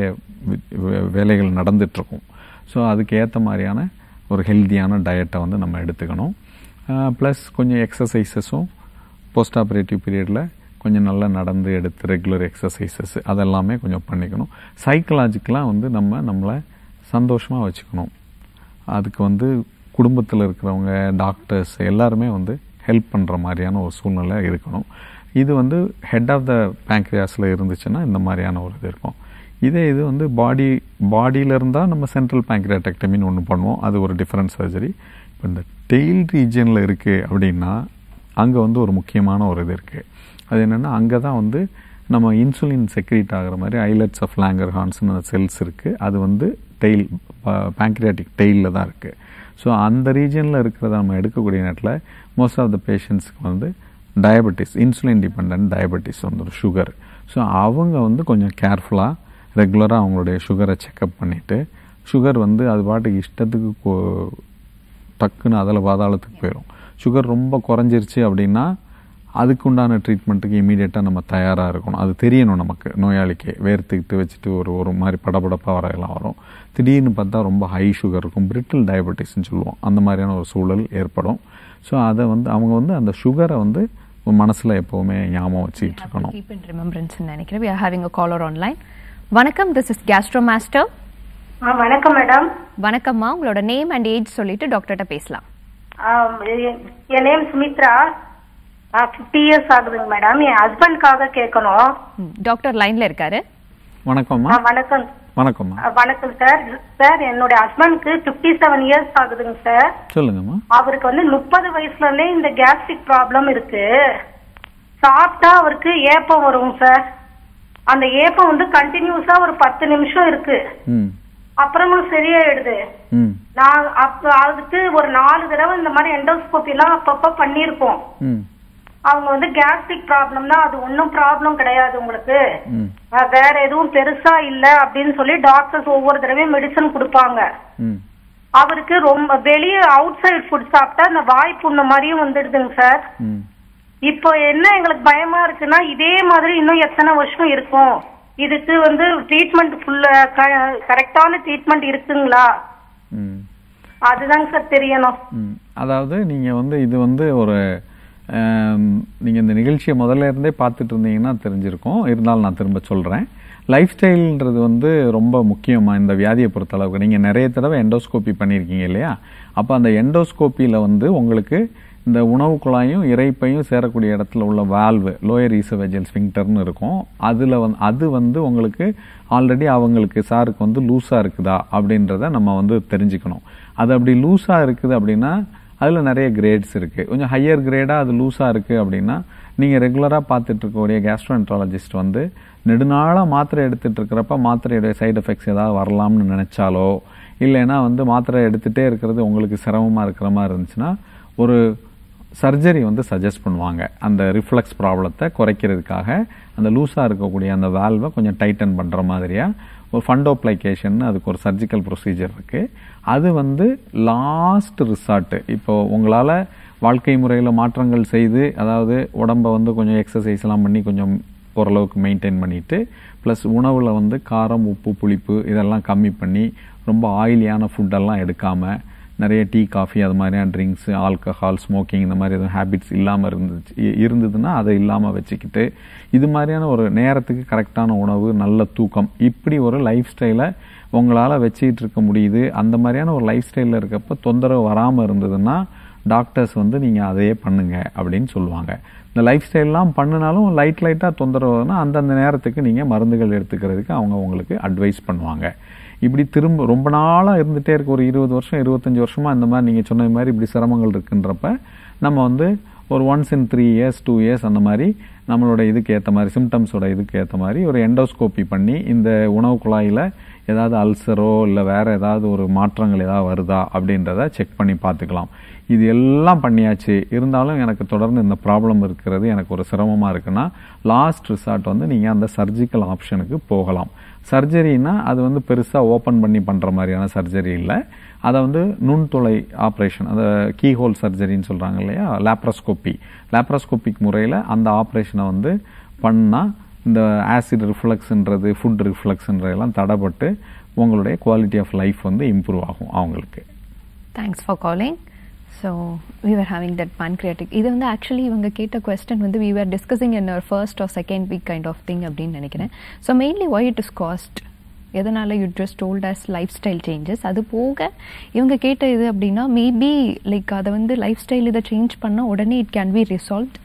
வேலைகள் நடந்துகிட்ருக்கும். ஸோ அதுக்கு ஏற்ற மாதிரியான ஒரு ஹெல்த்தியான டயட்டை வந்து நம்ம எடுத்துக்கணும். ப்ளஸ் கொஞ்சம் எக்ஸசைசஸும் போஸ்ட் ஆப்ரேட்டிவ் பீரியடில் கொஞ்சம் நல்லா நடந்து எடுத்து ரெகுலர் எக்ஸசைசஸ் அதெல்லாமே கொஞ்சம் பண்ணிக்கணும். சைக்கலாஜிக்கலாக வந்து நம்மளை சந்தோஷமாக வச்சுக்கணும். அதுக்கு வந்து குடும்பத்தில் இருக்கிறவங்க, டாக்டர்ஸ் எல்லாருமே வந்து ஹெல்ப் பண்ணுற மாதிரியான ஒரு சூழ்நிலை இருக்கணும். இது வந்து ஹெட் ஆஃப் த பேங்க்ரியாஸில் இருந்துச்சுன்னா இந்த மாதிரியான ஒரு இது இருக்கும். இது வந்து பாடியில் இருந்தால் நம்ம சென்ட்ரல் பேங்க்ரியாடெக்டமின்னு ஒன்று பண்ணுவோம், அது ஒரு டிஃப்ரெண்ட் சர்ஜரி. இப்போ இந்த டெயில் ரீஜனில் இருக்குது அப்படின்னா அங்கே வந்து ஒரு முக்கியமான ஒரு இது இருக்குது. அது என்னென்னா அங்கே தான் வந்து நம்ம இன்சுலின் செக்ரீட் ஆகிற மாதிரி ஐலட்ஸ் ஆஃப் லாங்கர்ஹான்ஸ்னு செல்ஸ் இருக்குது. அது வந்து டெயில் பேங்க்ரியாட்டிக் டெயிலில் தான் இருக்குது. ஸோ அந்த ரீஜனில் இருக்கிறத நம்ம எடுக்கக்கூடிய நேரத்தில் மோஸ்ட் ஆஃப் த பேஷண்ட்ஸ்க்கு வந்து டயபெட்டிஸ், இன்சுலின் டிபெண்ட் டயபெட்டிஸ் வந்துடும், சுகர். ஸோ அவங்க வந்து கொஞ்சம் கேர்ஃபுல்லாக ரெகுலராக அவங்களுடைய சுகரை செக்கப் பண்ணிவிட்டு, சுகர் வந்து அது பாட்டுக்கு இஷ்டத்துக்கு டக்குன்னு அதில் பாதாளத்துக்கு போயிடும். சுகர் ரொம்ப குறைஞ்சிருச்சு அப்படின்னா அதுக்கு உண்டான ட்ரீட்மெண்ட்டுக்கு இமீடியட்டாக நம்ம தயாராக இருக்கணும். அது தெரியணும் நமக்கு, நோயாளிக்கு வேர்த்துக்கிட்டு வச்சுட்டு ஒரு மாதிரி படபடப்பாக வரையெல்லாம் வரும். திடீர்னு பார்த்தா ரொம்ப ஹை சுகர் இருக்கும், பிரிட்டில் டயபெட்டிஸ்ன்னு சொல்லுவோம். அந்த மாதிரியான ஒரு சூழல் ஏற்படும். ஸோ அதை வந்து அவங்க வந்து அந்த சுகரை வந்து மனசில் எப்போவுமே ஞாபகம் வச்சுக்கிட்டு இருக்கணும். Keep in remembrance நினைக்கிறேன். We are having a caller online. வணக்கம், this is Gastro Master. வணக்கம் மேடம். வணக்கம்மா, உங்களோட நேம் அண்ட் ஏஜ் சொல்லிட்டு டாக்டர்கிட்ட பேசலாம். என் நேம் சுமித்ரா, 50 years ஆகுதுங்க மேடம். என் ஹஸ்பண்ட்காக கேட்கணும். டாக்டர் லைன்ல இருக்காரு. வணக்கம்மா. வணக்கம். வணக்கம்மா. வணக்கம் சார். சார் என்னோட ஹஸ்பண்ட்க்கு 57 years ஆகுதுங்க சார். சொல்லுங்கம்மா. அவருக்கு வந்து 30 வயசுல இருந்தே இந்த கேஸ்ட்ரிக் ப்ராப்ளம் இருக்கு. சாப்பிட்டா அவருக்கு ஏப்பம் வரும் சார். அந்த ஏப்பம் வந்து கண்டினியூஸா ஒரு 10 நிமிஷம் இருக்கு, அப்புறமா சரியாயிடுது. நான் அதுக்கு ஒரு 4 தடவை இந்த மாதிரி எண்டோஸ்கோபி எல்லாம் அப்பப்ப பண்ணிருக்கோம். அவங்க வந்து கேஸ்ட்ரிக் ப்ராப்ளம் தான், அது ஒன்னும் ப்ராப்ளம் கிடையாது உங்களுக்கு, வேற எதுவும் பெருசா இல்ல அப்படின்னு சொல்லி டாக்டர்ஸ் ஒவ்வொரு தடவையும் மெடிசன் கொடுப்பாங்க. அவருக்கு ரொம்ப வெளியே அவுட் சைடு ஃபுட் சாப்பிட்டா அந்த வாய் புண்ணு மாதிரியும் வந்துடுதுங்க சார். இப்போ என்ன எங்களுக்கு பயமா இருக்குன்னா, இதே மாதிரி இன்னும் எத்தனை வருஷம் இருக்கும், இதுக்கு வந்து ட்ரீட்மெண்ட் கரெக்டான ட்ரீட்மெண்ட் இருக்குங்களா, அதுதாங்க சார் தெரியணும். அதாவது நீங்க வந்து இது வந்து ஒரு நீங்கள் இந்த நிகழ்ச்சியை முதல்ல இருந்தே பார்த்துட்டு இருந்தீங்கன்னா தெரிஞ்சிருக்கும். இருந்தாலும் நான் திரும்ப சொல்கிறேன். லைஃப் ஸ்டைல்ன்றது வந்து ரொம்ப முக்கியமாக இந்த வியாதியை பொறுத்தளவுக்கு. நீங்கள் நிறைய தடவை எண்டோஸ்கோபி பண்ணியிருக்கீங்க இல்லையா? அப்போ அந்த எண்டோஸ்கோப்பியில் வந்து உங்களுக்கு இந்த உணவு குழாயும் இறைப்பையும் சேரக்கூடிய இடத்துல உள்ள வால்வு, லோயர் ஈசோவேஜியல் ஸ்பிங்டர்னு இருக்கும். அதில் அது வந்து உங்களுக்கு ஆல்ரெடி அவங்களுக்கு சாருக்கு வந்து லூஸாக இருக்குதா அப்படின்றத நம்ம வந்து தெரிஞ்சுக்கணும். அது அப்படி லூஸாக இருக்குது அப்படின்னா அதில் நிறைய கிரேட்ஸ் இருக்குது. கொஞ்சம் ஹையர் கிரேடாக அது லூஸாக இருக்குது அப்படின்னா நீங்கள் ரெகுலராக பார்த்துட்டு இருக்கக்கூடிய கேஸ்ட்ரோஎன்ட்ராலஜிஸ்ட் வந்து நெடுநாளாக மாத்திரை எடுத்துகிட்டு இருக்கிறப்ப மாத்திரையுடைய சைடு எஃபெக்ட்ஸ் ஏதாவது வரலாம்னு நினச்சாலோ, இல்லைன்னா வந்து மாத்திரை எடுத்துகிட்டே இருக்கிறது உங்களுக்கு சிரமமாக இருக்கிற மாதிரி இருந்துச்சுன்னா ஒரு சர்ஜரி வந்து சஜஸ்ட் பண்ணுவாங்க. அந்த ரிஃப்ளக்ஸ் ப்ராப்ளத்தை குறைக்கிறதுக்காக அந்த லூஸாக இருக்கக்கூடிய அந்த வால்வை கொஞ்சம் டைட்டன் பண்ணுற மாதிரியாக ஒரு ஃபண்டோப்ளைகேஷன், அதுக்கு ஒரு சர்ஜிக்கல் ப்ரொசீஜர் இருக்குது. அது வந்து லாஸ்ட் ரிசார்ட்டு. இப்போது உங்களால் வாழ்க்கை முறையில் மாற்றங்கள் செய்து, அதாவது உடம்பை வந்து கொஞ்சம் எக்ஸசைஸ்லாம் பண்ணி கொஞ்சம் ஓரளவுக்கு மெயின்டைன் பண்ணிவிட்டு, ப்ளஸ் உணவில் வந்து காரம், உப்பு, புளிப்பு இதெல்லாம் கம்மி பண்ணி ரொம்ப ஆயிலியான ஃபுட்டெல்லாம் எடுக்காமல் நிறைய டீ, காஃபி அது மாதிரியான ட்ரிங்க்ஸு, ஆல்கஹால், ஸ்மோக்கிங் இந்த மாதிரி எதுவும் ஹேபிட்ஸ் இல்லாமல் இருந்ததுன்னா அதை இல்லாமல் வச்சுக்கிட்டு, இது மாதிரியான ஒரு நேரத்துக்கு கரெக்டான உணவு, நல்ல தூக்கம், இப்படி ஒரு லைஃப் ஸ்டைலை உங்களால் வச்சுக்கிட்டு இருக்க முடியுது. அந்த மாதிரியான ஒரு லைஃப் ஸ்டைலில் இருக்கப்போ தொந்தரவு வராமல் இருந்ததுன்னா டாக்டர்ஸ் வந்து நீங்கள் அதையே பண்ணுங்க அப்படின்னு சொல்லுவாங்க. இந்த லைஃப் ஸ்டைல்லாம் பண்ணினாலும் லைட்டாக தொந்தரவுனா அந்தந்த நேரத்துக்கு நீங்கள் மருந்துகள் எடுத்துக்கிறதுக்கு அவங்க உங்களுக்கு அட்வைஸ் பண்ணுவாங்க. இப்படி திரும்ப ரொம்ப நாளாக இருந்துகிட்டே இருக்க ஒரு 20 வருஷம் 25 வருஷமாக இந்த மாதிரி நீங்கள் சொன்ன மாதிரி இப்படி சிரமங்கள் இருக்குன்றப்ப நம்ம வந்து ஒரு ஒன்ஸ் இன் 3 years 2 years அந்த மாதிரி நம்மளோட இதுக்கு ஏற்ற மாதிரி சிம்டம்ஸோட இதுக்கு ஏற்ற மாதிரி ஒரு எண்டோஸ்கோபி பண்ணி இந்த உணவு குழாயில் ஏதாவது அல்சரோ இல்லை வேறு ஏதாவது ஒரு மாற்றங்கள் ஏதாவது வருதா அப்படின்றத செக் பண்ணி பார்த்துக்கலாம். இது எல்லாம் பண்ணியாச்சு, இருந்தாலும் எனக்கு தொடர்ந்து இந்த ப்ராப்ளம் இருக்கிறது, எனக்கு ஒரு சிரமமாக இருக்குன்னா லாஸ்ட் ரிசார்ட் வந்து நீங்கள் அந்த சர்ஜிக்கல் ஆப்ஷனுக்கு போகலாம். சர்ஜரினா அது வந்து பெருசாக ஓப்பன் பண்ணி பண்ணுற மாதிரியான சர்ஜரி இல்லை. அதை வந்து நுண்துளை ஆப்ரேஷன், அந்த கீஹோல் சர்ஜரின்னு சொல்கிறாங்க இல்லையா, லேப்ரோஸ்கோபிக் முறையில் அந்த ஆப்ரேஷனை வந்து பண்ணால் இந்த ஆசிட் ரிஃப்ளக்ஸ்ன்றது, ஃபுட் ரிஃப்ளக்ஸ்ன்றதெல்லாம் தடைப்பட்டு உங்களுடைய குவாலிட்டி ஆஃப் லைஃப் வந்து இம்ப்ரூவ் ஆகும் அவங்களுக்கு. Thanks for calling. So we were having that pancreatic. இது வந்து ஆக்சுவலி இவங்க கேட்ட கொஸ்டின் வந்து we were discussing in our first or second week kind of thing அப்படின்னு நினைக்கிறேன். So mainly why it is caused, எதனால் you just told us lifestyle changes. அது போக இவங்க கேட்ட இது அப்படின்னா மேபி லைக் அதை வந்து லைஃப் ஸ்டைல் இதை சேஞ்ச் பண்ணால் உடனே இட் கேன் பி ரிசால்வ்ட்.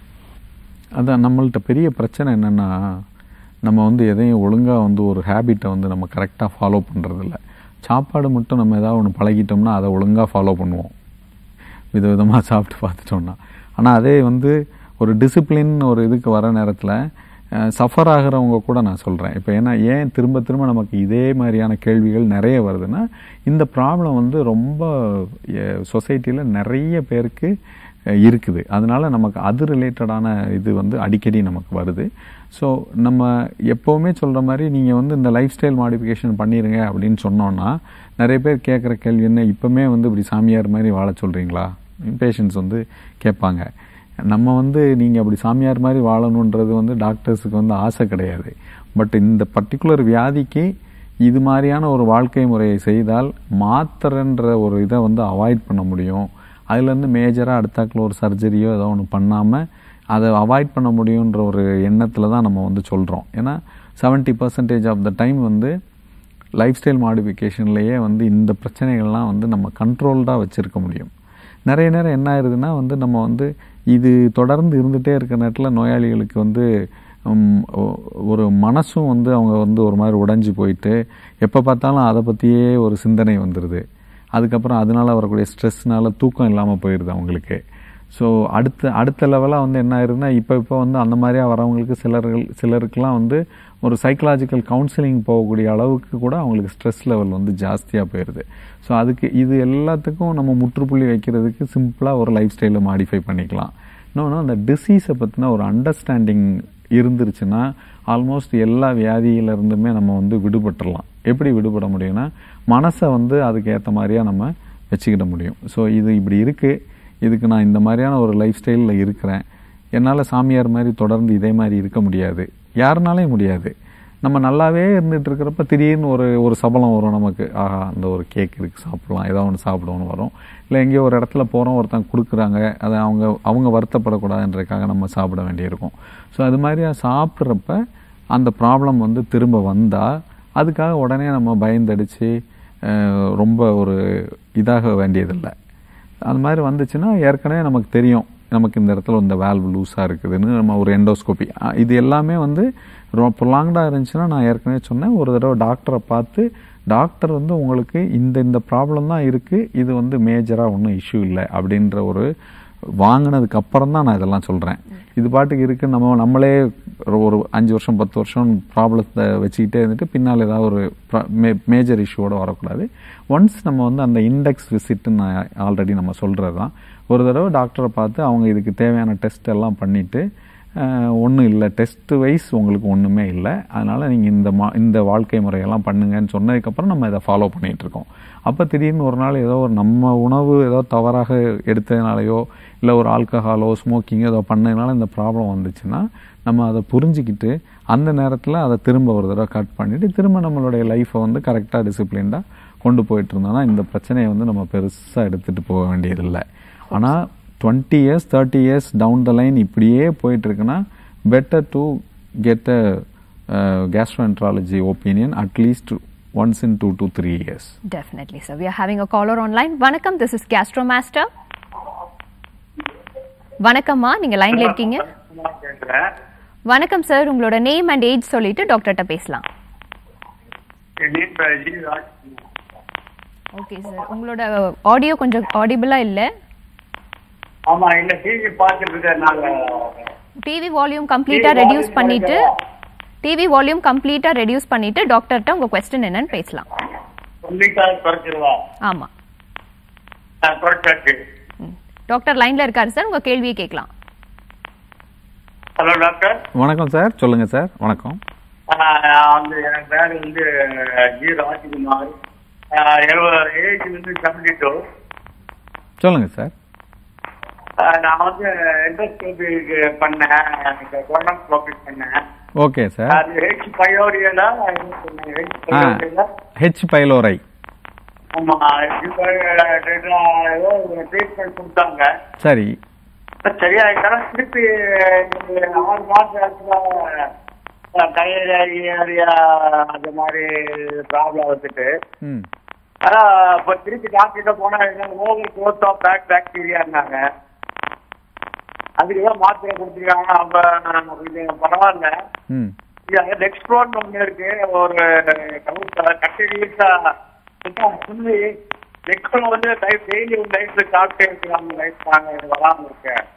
அதான் நம்மள்ட்ட பெரிய பிரச்சனை என்னென்னா, நம்ம வந்து எதையும் ஒழுங்காக வந்து ஒரு ஹேபிட்டை வந்து நம்ம கரெக்டாக ஃபாலோ பண்ணுறதில்ல. சாப்பாடு மட்டும் நம்ம ஏதாவது ஒன்று பழகிட்டோம்னா அதை ஒழுங்காக ஃபாலோ பண்ணுவோம், விதவிதமாக சாப்பிட்டு பார்த்துட்டோம்னா. ஆனால் அதே வந்து ஒரு டிசிப்ளின் ஒரு இதுக்கு வர நேரத்தில் சஃபர் ஆகிறவங்க கூட நான் சொல்கிறேன். இப்போ ஏன் திரும்ப திரும்ப நமக்கு இதே மாதிரியான கேள்விகள் நிறைய வருதுன்னா, இந்த ப்ராப்ளம் வந்து ரொம்ப சொசைட்டியில் நிறைய பேருக்கு இருக்குது. அதனால நமக்கு அது ரிலேட்டடான இது வந்து அடிக்கடி நமக்கு வருது. ஸோ நம்ம எப்போவுமே சொல்கிற மாதிரி நீங்கள் வந்து இந்த லைஃப் ஸ்டைல் மாடிஃபிகேஷன் பண்ணிடுங்க அப்படின்னு சொன்னோன்னா, நிறைய பேர் கேட்குற கேள்வி என்ன, இப்போமே வந்து இப்படி சாமியார் மாதிரி வாழ சொல்கிறீங்களா பேஷண்ட்ஸ் வந்து கேட்பாங்க. நம்ம வந்து நீங்கள் அப்படி சாமியார் மாதிரி வாழணுன்றது வந்து டாக்டர்ஸுக்கு வந்து ஆசை கிடையாது. பட் இந்த பர்டிகுலர் வியாதிக்கு இது மாதிரியான ஒரு வாழ்க்கை முறையை செய்தால் மாத்திரைன்ற ஒரு இதை வந்து அவாய்ட் பண்ண முடியும். அதுலேருந்து மேஜராக அடுத்தாக்கில் ஒரு சர்ஜரியோ ஏதோ ஒன்று பண்ணாமல் அதை அவாய்ட் பண்ண முடியுன்ற ஒரு எண்ணத்தில் தான் நம்ம வந்து சொல்கிறோம். ஏன்னா 70% ஆஃப் த டைம் வந்து லைஃப் ஸ்டைல் மாடிஃபிகேஷன்லேயே வந்து இந்த பிரச்சனைகள்லாம் வந்து நம்ம கண்ட்ரோல்டாக வச்சுருக்க முடியும். நிறைய நேரம் என்ன ஆயிடுதுன்னா வந்து நம்ம வந்து இது தொடர்ந்து இருந்துகிட்டே இருக்கிற நேரத்தில் நோயாளிகளுக்கு வந்து ஒரு மனசும் வந்து அவங்க வந்து ஒரு மாதிரி உடைஞ்சு போயிட்டு எப்போ பார்த்தாலும் அதை பற்றியே ஒரு சிந்தனை வந்துடுது. அதுக்கப்புறம் அதனால வரக்கூடிய ஸ்ட்ரெஸ்னால தூக்கம் இல்லாமல் போயிடுது அவங்களுக்கு. ஸோ அடுத்த லெவலாக வந்து என்ன ஆயிருதுன்னா, இப்போ வந்து அந்த மாதிரியாக வரவங்களுக்கு சிலருக்குலாம் வந்து ஒரு சைக்கலாஜிக்கல் கவுன்சிலிங் போகக்கூடிய அளவுக்கு கூட அவங்களுக்கு ஸ்ட்ரெஸ் லெவல் வந்து ஜாஸ்தியாக போயிடுது. ஸோ அதுக்கு இது எல்லாத்துக்கும் நம்ம முற்றுப்புள்ளி வைக்கிறதுக்கு சிம்பிளாக ஒரு லைஃப் ஸ்டைலை மாடிஃபை பண்ணிக்கலாம். இன்னொன்று அந்த டிசீஸை பற்றின ஒரு அண்டர்ஸ்டாண்டிங் இருந்துருச்சுன்னா ஆல்மோஸ்ட் எல்லா வியாதியிலிருந்துமே நம்ம வந்து விடுபட்டுடலாம். எப்படி விடுபட முடியும்னா, மனசை வந்து அதுக்கு ஏற்ற மாதிரியாக நம்ம வச்சுக்கிட முடியும். ஸோ இது இப்படி இருக்குது, இதுக்கு நான் இந்த மாதிரியான ஒரு லைஃப் ஸ்டைலில் இருக்கிறேன், என்னால் சாமியார் மாதிரி தொடர்ந்து இதே மாதிரி இருக்க முடியாது, யாருனாலையும் முடியாது. நம்ம நல்லாவே இருந்துகிட்டு இருக்கிறப்ப திடீர்னு ஒரு சபலம் வரும் நமக்கு, ஆஹா அந்த ஒரு கேக் இருக்குது சாப்பிடலாம், ஏதோ ஒன்று சாப்பிடணும்னு வரும். இல்லை எங்கேயோ ஒரு இடத்துல போகிறோம், ஒருத்தங்க கொடுக்குறாங்க, அதை அவங்க வருத்தப்படக்கூடாதுன்றதுக்காக நம்ம சாப்பிட வேண்டியிருக்கும். ஸோ அது மாதிரியா சாப்பிட்றப்ப அந்த ப்ராப்ளம் வந்து திரும்ப வந்தால் அதுக்காக உடனே நம்ம பயந்தடிச்சு ரொம்ப ஒரு இதாக வேண்டியதில்லை. அது மாதிரி வந்துச்சுன்னா ஏற்கனவே நமக்கு தெரியும், நமக்கு இந்த இடத்துல இந்த வால்வ் லூஸாக இருக்குதுன்னு நம்ம ஒரு எண்டோஸ்கோபி, இது எல்லாமே வந்து ப்ரொலாங்டாக இருந்துச்சுன்னா நான் ஏற்கனவே சொன்னேன், ஒரு தடவை டாக்டரை பார்த்து டாக்டர் வந்து உங்களுக்கு இந்த ப்ராப்ளம் தான் இருக்குது, இது வந்து மேஜராக ஒன்றும் இஷ்யூ இல்லை அப்படின்ற ஒரு வாங்கினதுக்கு அப்புறம் தான் நான் இதெல்லாம் சொல்கிறேன். இது பாட்டுக்கு இருக்குது, நம்மளே ஒரு 5 வருஷம் 10 வருஷம் ப்ராப்ளத்தை வச்சுக்கிட்டே இருந்துட்டு பின்னால் ஏதாவது ஒரு மேஜர் இஷ்யூவோட வரக்கூடாது. ஒன்ஸ் நம்ம வந்து அந்த இண்டெக்ஸ் விசிட்டுன்னு நான் ஆல்ரெடி நம்ம சொல்கிறது தான், ஒரு தடவை டாக்டரை பார்த்து அவங்க இதுக்கு தேவையான டெஸ்ட் எல்லாம் பண்ணிவிட்டு ஒன்றும் இல்லை, டெஸ்ட் வைஸ் உங்களுக்கு ஒன்றுமே இல்லை, அதனால் நீங்கள் இந்த வாழ்க்கை முறையெல்லாம் பண்ணுங்கன்னு சொன்னதுக்கப்புறம் நம்ம இதை ஃபாலோ பண்ணிகிட்ருக்கோம். அப்போ திடீர்னு ஒரு நாள் ஏதோ ஒரு நம்ம உணவு ஏதோ தவறாக எடுத்ததுனாலையோ இல்லை ஒரு ஆல்கஹாலோ ஸ்மோக்கிங்கோ ஏதோ பண்ணதுனால இந்த ப்ராப்ளம் வந்துச்சுன்னா நம்ம அதை புரிஞ்சுக்கிட்டு அந்த நேரத்தில் அதை திரும்ப ஒரு தடவை கட் பண்ணிவிட்டு திரும்ப நம்மளுடைய லைஃப்பை வந்து கரெக்டாக டிசிப்ளின்டாக கொண்டு போயிட்டு இருந்தோம்னா இந்த பிரச்சனையை வந்து நம்ம பெருசாக எடுத்துகிட்டு போக வேண்டியதில்லை. ஆனால் 20 years 30 years down the line இப்படியே போயிட்டு இருக்குன்னா better to get a gastroenterology opinion at least once in 2 to 3 years. Definitely, sir. We are having a caller online. Vanakkam, this is Gastromaster. வணக்கம்மா, நீங்க லைன்ல இருக்கீங்க. வணக்கம் சார், உங்களோட நேம் அண்ட் ஏஜ் சொல்லிட்டு டாக்டர்கிட்ட பேசலாம். ஓகே சார், உங்களோட ஆடியோ கொஞ்சம் ஆடிபிளா இல்ல. ஆமா, இல்ல டிவி பார்த்துட்டு இருக்கேன். நாங்க டிவி வால்யூம் கம்ப்ளீட்டா ரெடியூஸ் பண்ணிட்டு டாக்டர்கிட்ட உங்க क्वेश्चन என்னன்னு பேசலாம். கம்ப்ளீட்டா குறைச்சிருவா? ஆமா, குறைச்சாச்சு. டாக்டர் லைன்ல இருக்காரு சார், உங்க கேள்வியை கேட்கலாம். Hello doctor. வணக்கம் சார், சொல்லுங்க சார். வணக்கம். என் பேர் வந்து ஜி ராஜ்குமார், ஏஜ் வந்து 72. சொல்லுங்க சார். நான் வந்து எண்டோஸ்கோபி பண்ணேன், கொலனோஸ்கோபி பண்ணேன். Okay sir. அது ஹெச் பைலோரியா. ஹெச் பைலோரை. ஆமா, ட்ரீட்மெண்ட் கொடுத்தாங்க. சரி, சரியாயிட்டாலும் திருப்பி 6 மாசத்துல டைரியா அந்த மாதிரி ப்ராப்ளம் வந்துட்டு, ஆனா இப்ப திருப்பி டாக்டர்கிட்ட போனா overgrowth of back bacteria இருந்தாங்க. அதுக்குதான் மாத்திரை கொடுத்துருக்காங்க. அப்ப கொஞ்சம் பரவாயில்ல. நெக்ஸ்ட்ரோன் ஒண்ணு இருக்கு, ஒரு கட்டிலீஸா சொல்லி நெக்ஸ்ட்ரோன் வந்து டெய்லி ஒரு லைஃப்ல சாப்பிட்டே இருக்கிறாங்க. லைஃப் தாங்க வராம இருக்கு.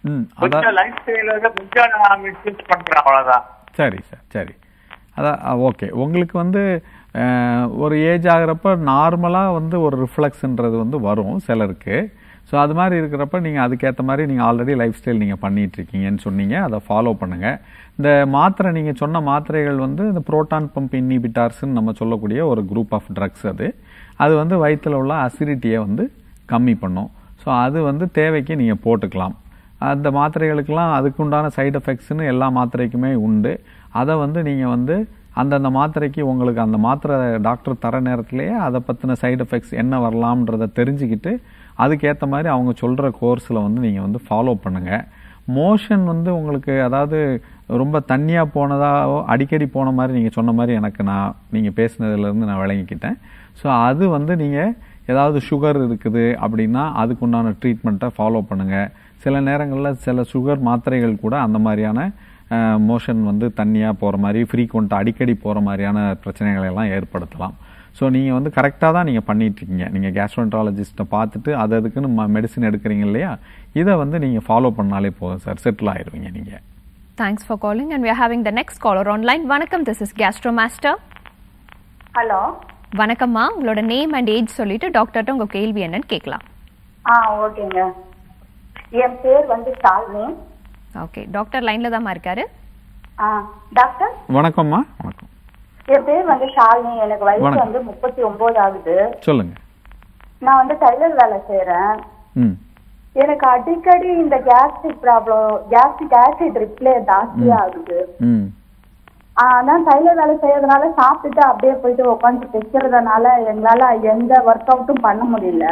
கொஞ்சம் லைஃப் ஸ்டைல் கொஞ்சம் நான் மிஸ்யூஸ் பண்றேன், அவ்வளவுதான். சரி சார், சரி. அதான் ஓகே. உங்களுக்கு வந்து ஒரு ஏஜ் ஆகிறப்ப நார்மலாக ஒரு ரிஃப்ளெக்ஸ்ன்றது வரும் சிலருக்கு. ஸோ அது மாதிரி இருக்கிறப்ப நீங்கள் அதுக்கேற்ற மாதிரி நீங்கள் ஆல்ரெடி லைஃப் ஸ்டைல் நீங்கள் பண்ணிகிட்ருக்கீங்கன்னு சொன்னீங்க, அதை ஃபாலோ பண்ணுங்கள். இந்த மாத்திரை நீங்கள் சொன்ன மாத்திரைகள் இந்த புரோட்டான் பம்ப் இன்ஹிபிட்டார்ஸ்ன்னு நம்ம சொல்லக்கூடிய ஒரு குரூப் ஆஃப் ட்ரக்ஸ். அது வயிற்றில் உள்ள அசிடிட்டியை கம்மி பண்ணும். ஸோ அது தேவைக்கு நீங்கள் போட்டுக்கலாம். அந்த மாத்திரைகளுக்கெல்லாம் அதுக்குண்டான சைடு எஃபெக்ட்ஸ்னு எல்லா மாத்திரைக்குமே உண்டு. அதை நீங்கள் அந்தந்த மாத்திரைக்கு உங்களுக்கு அந்த மாத்திரை டாக்டர் தர நேரத்திலேயே அதை பற்றின சைடு எஃபெக்ட்ஸ் என்ன வரலாம்ன்றதை தெரிஞ்சுக்கிட்டு அதுக்கேற்ற மாதிரி அவங்க சொல்கிற கோர்ஸில் நீங்கள் ஃபாலோ பண்ணுங்கள். மோஷன் உங்களுக்கு அதாவது ரொம்ப தண்ணியாக போனதாவோ அடிக்கடி போன மாதிரி நீங்கள் சொன்ன மாதிரி எனக்கு நீங்கள் பேசினதுலேருந்து நான் விளங்கிக்கிட்டேன். ஸோ அது நீங்கள் ஏதாவது சுகர் இருக்குது அப்படின்னா அதுக்குண்டான ட்ரீட்மெண்ட்டை ஃபாலோ பண்ணுங்கள். சில நேரங்களில் சில சுகர் மாத்திரைகள் கூட அந்த மாதிரியான மோஷன் தண்ணியாக போகிற மாதிரி ஃப்ரீக்வெண்ட்டாக அடிக்கடி போகிற மாதிரியான பிரச்சனைகளை எல்லாம் ஏற்படுத்தலாம். ஸோ நீங்கள் கரெக்டாக தான் நீங்கள் பண்ணிகிட்ருக்கீங்க. நீங்கள் கேஸ்ட்ரோஎன்ட்ராலஜிஸ்ட்டை பார்த்துட்டு அதுக்குன்னு மெடிசின் எடுக்கிறீங்க இல்லையா, இதை நீங்கள் ஃபாலோ பண்ணாலே போதும் சார், செட்டில் ஆயிடுவீங்க நீங்கள். Thanks for calling and we are having the next caller online. வணக்கம், this is GastroMaster. ஹலோ, வணக்கம்மா. உங்களோட நேம் அண்ட் ஏஜ் சொல்லிட்டு டாக்டர்கிட்ட உங்கள் கேள்வி என்னன்னு கேட்கலாம். ஓகேங்க. என் பேர் ஷாலினி. ஓகே, டாக்டர் லைன்ல தான் இருக்காரு. டாக்டர் வணக்கம்மா. வணக்கம். என் பேர் ஷாலினி. எனக்கு வயசு 39 ஆகுது. சொல்லுங்க. நான் டைலர் வேலை செய்யறேன். எனக்கு அடிக்கடி இந்த கேஸ்ட்ரிக் ப்ராப்ளம், கேஸ்ட்ரிக் ஆசிட் ரிப்ளே ஜாஸ்தி ஆகுது. அதான் டைலர் வேலை செய்யறதுனால சாப்பிட்டுட்டு அப்படியே போயிட்டு உட்காந்து தைக்கிறதுனால எங்களால எந்த ஒர்க் அவுட்டும் பண்ண முடியல.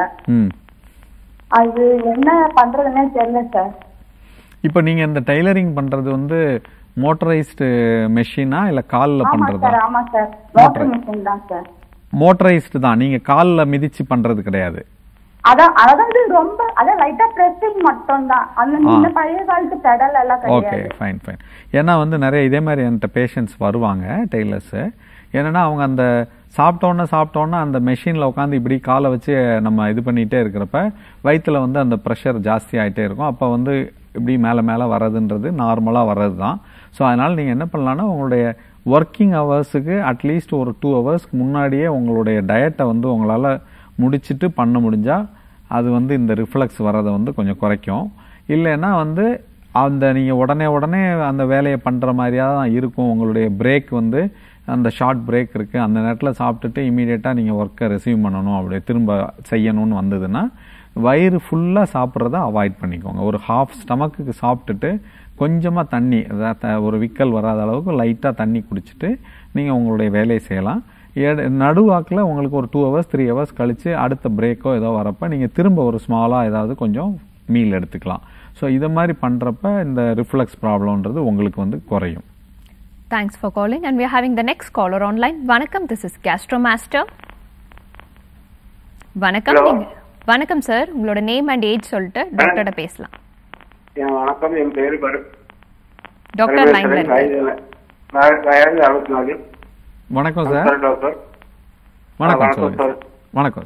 அது என்ன பண்றதுன்னே தெரியல சார். இப்போ நீங்க இந்த டைலரிங் பண்றது மோட்டரைஸ்டு மெஷினா இல்ல கால்ல பண்றதா? ஆமா சார், மோட்டர் மெஷின் தான் சார். மோட்டரைஸ்டு தான், நீங்க கால்ல மிதிச்சு பண்றது கிடையாது. அதாவது ரொம்ப லைட்டா பிரஷிங் மட்டும் தான். அந்த பழைய காலத்து பெடல் எல்லாம் கிடையாது. Okay, fine fine. ஏன்னா நிறைய இதே மாதிரி என்கிட்ட பேஷண்ட்ஸ் வருவாங்க டெய்லர்ஸ். என்னன்னா அவங்க அந்த சாப்பிட்டோன்னா அந்த மெஷினில் உட்காந்து இப்படி காலை வச்சு நம்ம இது பண்ணிகிட்டே இருக்கிறப்ப வயிற்றுல அந்த ப்ரெஷர் ஜாஸ்தி ஆகிட்டே இருக்கும். அப்போ இப்படி மேலே மேலே வர்றதுன்றது நார்மலாக வர்றது தான். ஸோ அதனால் நீங்கள் என்ன பண்ணலான்னா உங்களுடைய ஒர்க்கிங் ஹவர்ஸுக்கு அட்லீஸ்ட் ஒரு 2 ஹவர்ஸ்க்கு முன்னாடியே உங்களுடைய டயட்டை உங்களால் முடிச்சுட்டு பண்ண முடிஞ்சால் அது இந்த ரிஃப்ளெக்ஸ் வர்றதை கொஞ்சம் குறைக்கும். இல்லைன்னா அந்த நீங்கள் உடனே அந்த வேலையை பண்ணுற மாதிரியாக தான் இருக்கும். உங்களுடைய பிரேக் அந்த ஷார்ட் பிரேக் இருக்குது, அந்த நேரத்தில் சாப்பிட்டுட்டு இமீடியட்டாக நீங்கள் ஒர்க்கை ரெசியூம் பண்ணணும், அப்படியே திரும்ப செய்யணும்னு வந்ததுன்னா வயிறு ஃபுல்லாக சாப்பிட்றத அவாய்ட் பண்ணிக்கோங்க. ஒரு ஹாஃப் ஸ்டமக்குக்கு சாப்பிட்டுட்டு கொஞ்சமாக தண்ணி, ஒரு விக்கல் வராத அளவுக்கு லைட்டாக தண்ணி குடிச்சிட்டு நீங்கள் உங்களுடைய வேலையை செய்யலாம். நடுவாக்கில் உங்களுக்கு ஒரு 2 ஹவர்ஸ் 3 ஹவர்ஸ் கழித்து அடுத்த பிரேக்கோ ஏதோ வரப்போ நீங்கள் திரும்ப ஒரு ஸ்மாலாக ஏதாவது கொஞ்சம் மீல் எடுத்துக்கலாம். ஸோ இதை மாதிரி பண்ணுறப்ப இந்த ரிஃப்ளெக்ஸ் ப்ராப்ளம்ன்றது உங்களுக்கு குறையும். Thanks for calling and we are having the next caller online. வணக்கம், this is GastroMaster. வணக்கம். வணக்கம் சார், உங்களோட நேம் அண்ட் ஏஜ் சொல்லிட்டு டாக்டர்கிட்ட பேசலாம். வணக்கம், என் பேரு டாக்டர் லைன்ல இருக்காங்க. வணக்கம் சார். டாக்டர் வணக்கம் சார். வணக்கம்.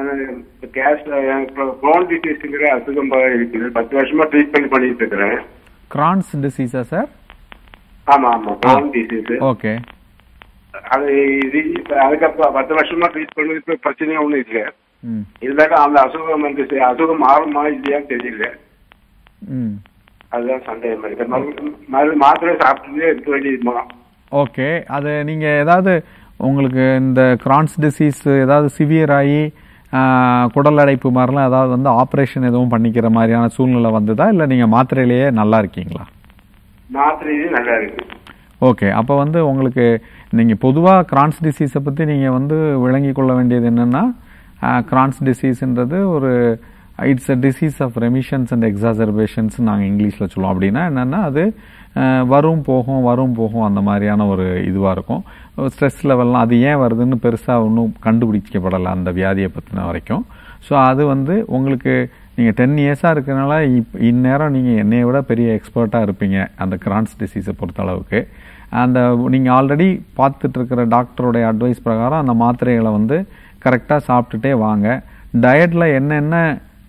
க்ரான் டிசீஸ்ங்கிற அசுகம் இருக்குது. 10 வருஷமா ட்ரீட்மெண்ட் பண்ணிட்டு இருக்கிறேன். கிரான்ஸ் டிசீஸா சார்? ஆமா, க்ரான் டிசீஸ். ஓகே. அதுக்கப்புறம் 10 வருஷமா ட்ரீட் பண்ணது இப்ப பிரச்சனையா ஒண்ணும் இல்லை. இருந்தாலும் அந்த அசுகம் மாறுமா இல்லையான்னு தெரியல. அதுதான் சந்தேகம் இருக்கு. மாத்திரை சாப்பிட்டுட்டே இருக்க வேண்டியது. ஓகே, அது நீங்க ஏதாவது உங்களுக்கு இந்த கிரான்ஸ் டிசீஸ் ஏதாவது சிவியர் ஆகி குடல் அடைப்பு மாதிரிலாம் ஏதாவது ஆப்ரேஷன் எதுவும் பண்ணிக்கிற மாதிரியான சூழ்நிலை வந்ததா, இல்லை நீங்க மாத்திரையிலேயே நல்லா இருக்கீங்களா? மாத்திரையிலேயே நல்லா இருக்கு. ஓகே, அப்போ உங்களுக்கு நீங்க பொதுவாக கிரான்ஸ் டிசீஸை பற்றி நீங்க விளங்கி கொள்ள வேண்டியது என்னன்னா, கிரான்ஸ் டிசீஸ்ன்றது ஒரு it's a disease of remissions and exacerbations நாங்கள் இங்கிலீஷில் சொல்லுவோம். அப்படின்னா என்னென்னா அது வரும் போகும் அந்த மாதிரியான ஒரு இதுவாக இருக்கும். ஸ்ட்ரெஸ் லெவல்லாம் அது ஏன் வருதுன்னு பெருசாக ஒன்றும் கண்டுபிடிக்கப்படலை அந்த வியாதியை பற்றின வரைக்கும். ஸோ அது உங்களுக்கு நீங்கள் 10 இயர்ஸாக இருக்கிறனால இந்நேரம் நீங்கள் என்னையை விட பெரிய எக்ஸ்பர்ட்டாக இருப்பீங்க அந்த கிரான்ஸ் டிசீஸை பொறுத்தளவுக்கு. அந்த நீங்கள் ஆல்ரெடி பார்த்துட்டு இருக்கிற டாக்டருடைய அட்வைஸ் பிரகாரம் அந்த மாத்திரைகளை கரெக்டாக சாப்பிட்டுட்டே வாங்க. டயட்டில் என்னென்ன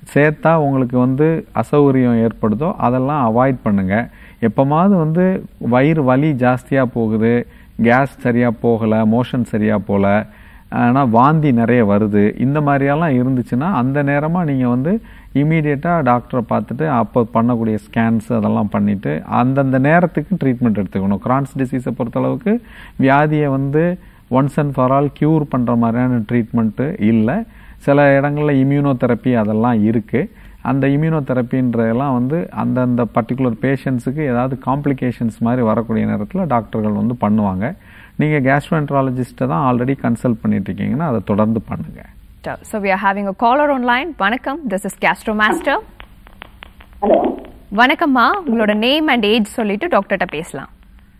சேர்த்தா உங்களுக்கு வந்து அசௌகரியம் ஏற்படுதோ அதெல்லாம் அவாய்ட் பண்ணுங்கள். எப்போமாவது வந்து வயிறு வலி ஜாஸ்தியாக போகுது, கேஸ் சரியாக போகலை, மோஷன் சரியாக போகல, ஆனால் வாந்தி நிறைய வருது, இந்த மாதிரியெல்லாம் இருந்துச்சுன்னா அந்த நேரமாக நீங்கள் வந்து இமீடியட்டாக டாக்டரை பார்த்துட்டு அப்போ பண்ணக்கூடிய ஸ்கேன்ஸ் அதெல்லாம் பண்ணிவிட்டு அந்தந்த நேரத்துக்கு ட்ரீட்மெண்ட் எடுத்துக்கணும். கிரான்ஸ் டிசீஸை பொறுத்தளவுக்கு வியாதியை வந்து once and for all cure பண்ணுற மாதிரியான ட்ரீட்மெண்ட்டு இல்லை. சில இடங்களில் இம்யூனோதெரப்பி அதெல்லாம் இருக்குது. அந்த இம்யூனோதெரப்பின்றதெல்லாம் வந்து அந்தந்த பர்டிகுலர் பேஷண்ட்ஸுக்கு ஏதாவது காம்ப்ளிகேஷன்ஸ் மாதிரி வரக்கூடிய நேரத்தில் டாக்டர்கள் வந்து பண்ணுவாங்க. நீங்கள் கேஸ்ட்ரோஎன்ட்ராலஜிஸ்ட்டை தான் ஆல்ரெடி கன்சல்ட் பண்ணிட்டு இருக்கீங்கன்னா அதை தொடர்ந்து பண்ணுங்கள். So we are having a caller online. வணக்கம், this is Gastro Master. Hello, வணக்கம்மா, உங்களோட நேம் அண்ட் ஏஜ் சொல்லிட்டு டாக்டர்கிட்ட பேசலாம்.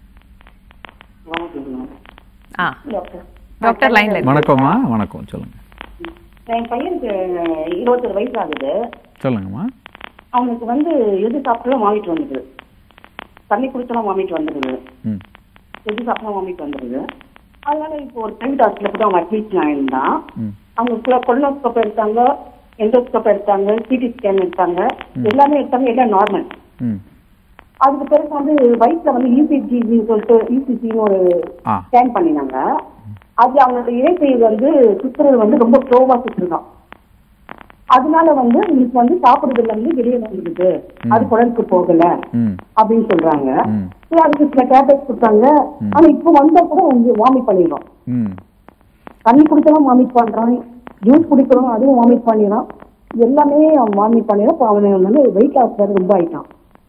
டாக்டர் லைன்ல. வணக்கம்மா. வணக்கம், சொல்லுங்க. என் பையனுக்கு 21 வயசு ஆகுது. சொல்லுங்கம்மா. அவனுக்கு வந்து எது சாப்பிட்டாலும் வாமிட் வந்துடுது, தண்ணி குடிச்சாலும் வாமிட் வந்துடுது, எது சாப்பிட்டாலும் வாமிட் வந்துடுது. அதனால இப்போ ஒரு பிரைவேட் ஹாஸ்பிட்டல் கூட அவன் அட்மிட் ஆயிருந்தான். அவங்க கொலனோஸ்கோப் எடுத்தாங்க, எண்டோஸ்கோப் எடுத்தாங்க, சிடி ஸ்கேன் எடுத்தாங்க, எல்லாமே எடுத்தாங்க, எல்லாம் நார்மல். அதுக்கு பிறகு வந்து வயிற்றுல வந்து இசிஜின்னு சொல்லிட்டு இசிஜின்னு ஒரு ஸ்கேன் பண்ணினாங்க. அதுல அவங்களோட இறைப்பை வந்து சுற்றுறது வந்து ரொம்ப ஸ்லோவா சுற்றுதான். அதனால வந்து உங்களுக்கு வந்து சாப்பிடுறதுல இருந்து வெளியே வந்துடுது, அது குடலுக்கு போகல அப்படின்னு சொல்றாங்க. அதுக்கு சில டேப்லெட்ஸ் கொடுத்தாங்க. ஆனா இப்போ வந்தா கூட வந்து வாமிட் பண்ணிடும். தண்ணி குடிச்சாலும் வாமிட் பண்றான், ஜூஸ் குடிக்கிறோம் அதுவும் வாமிட் பண்ணிடும், எல்லாமே அவன் வாமிட் பண்ணிடும். அவன் வந்து வெயிட் லாஸ் ரொம்ப ஆயிட்டான்.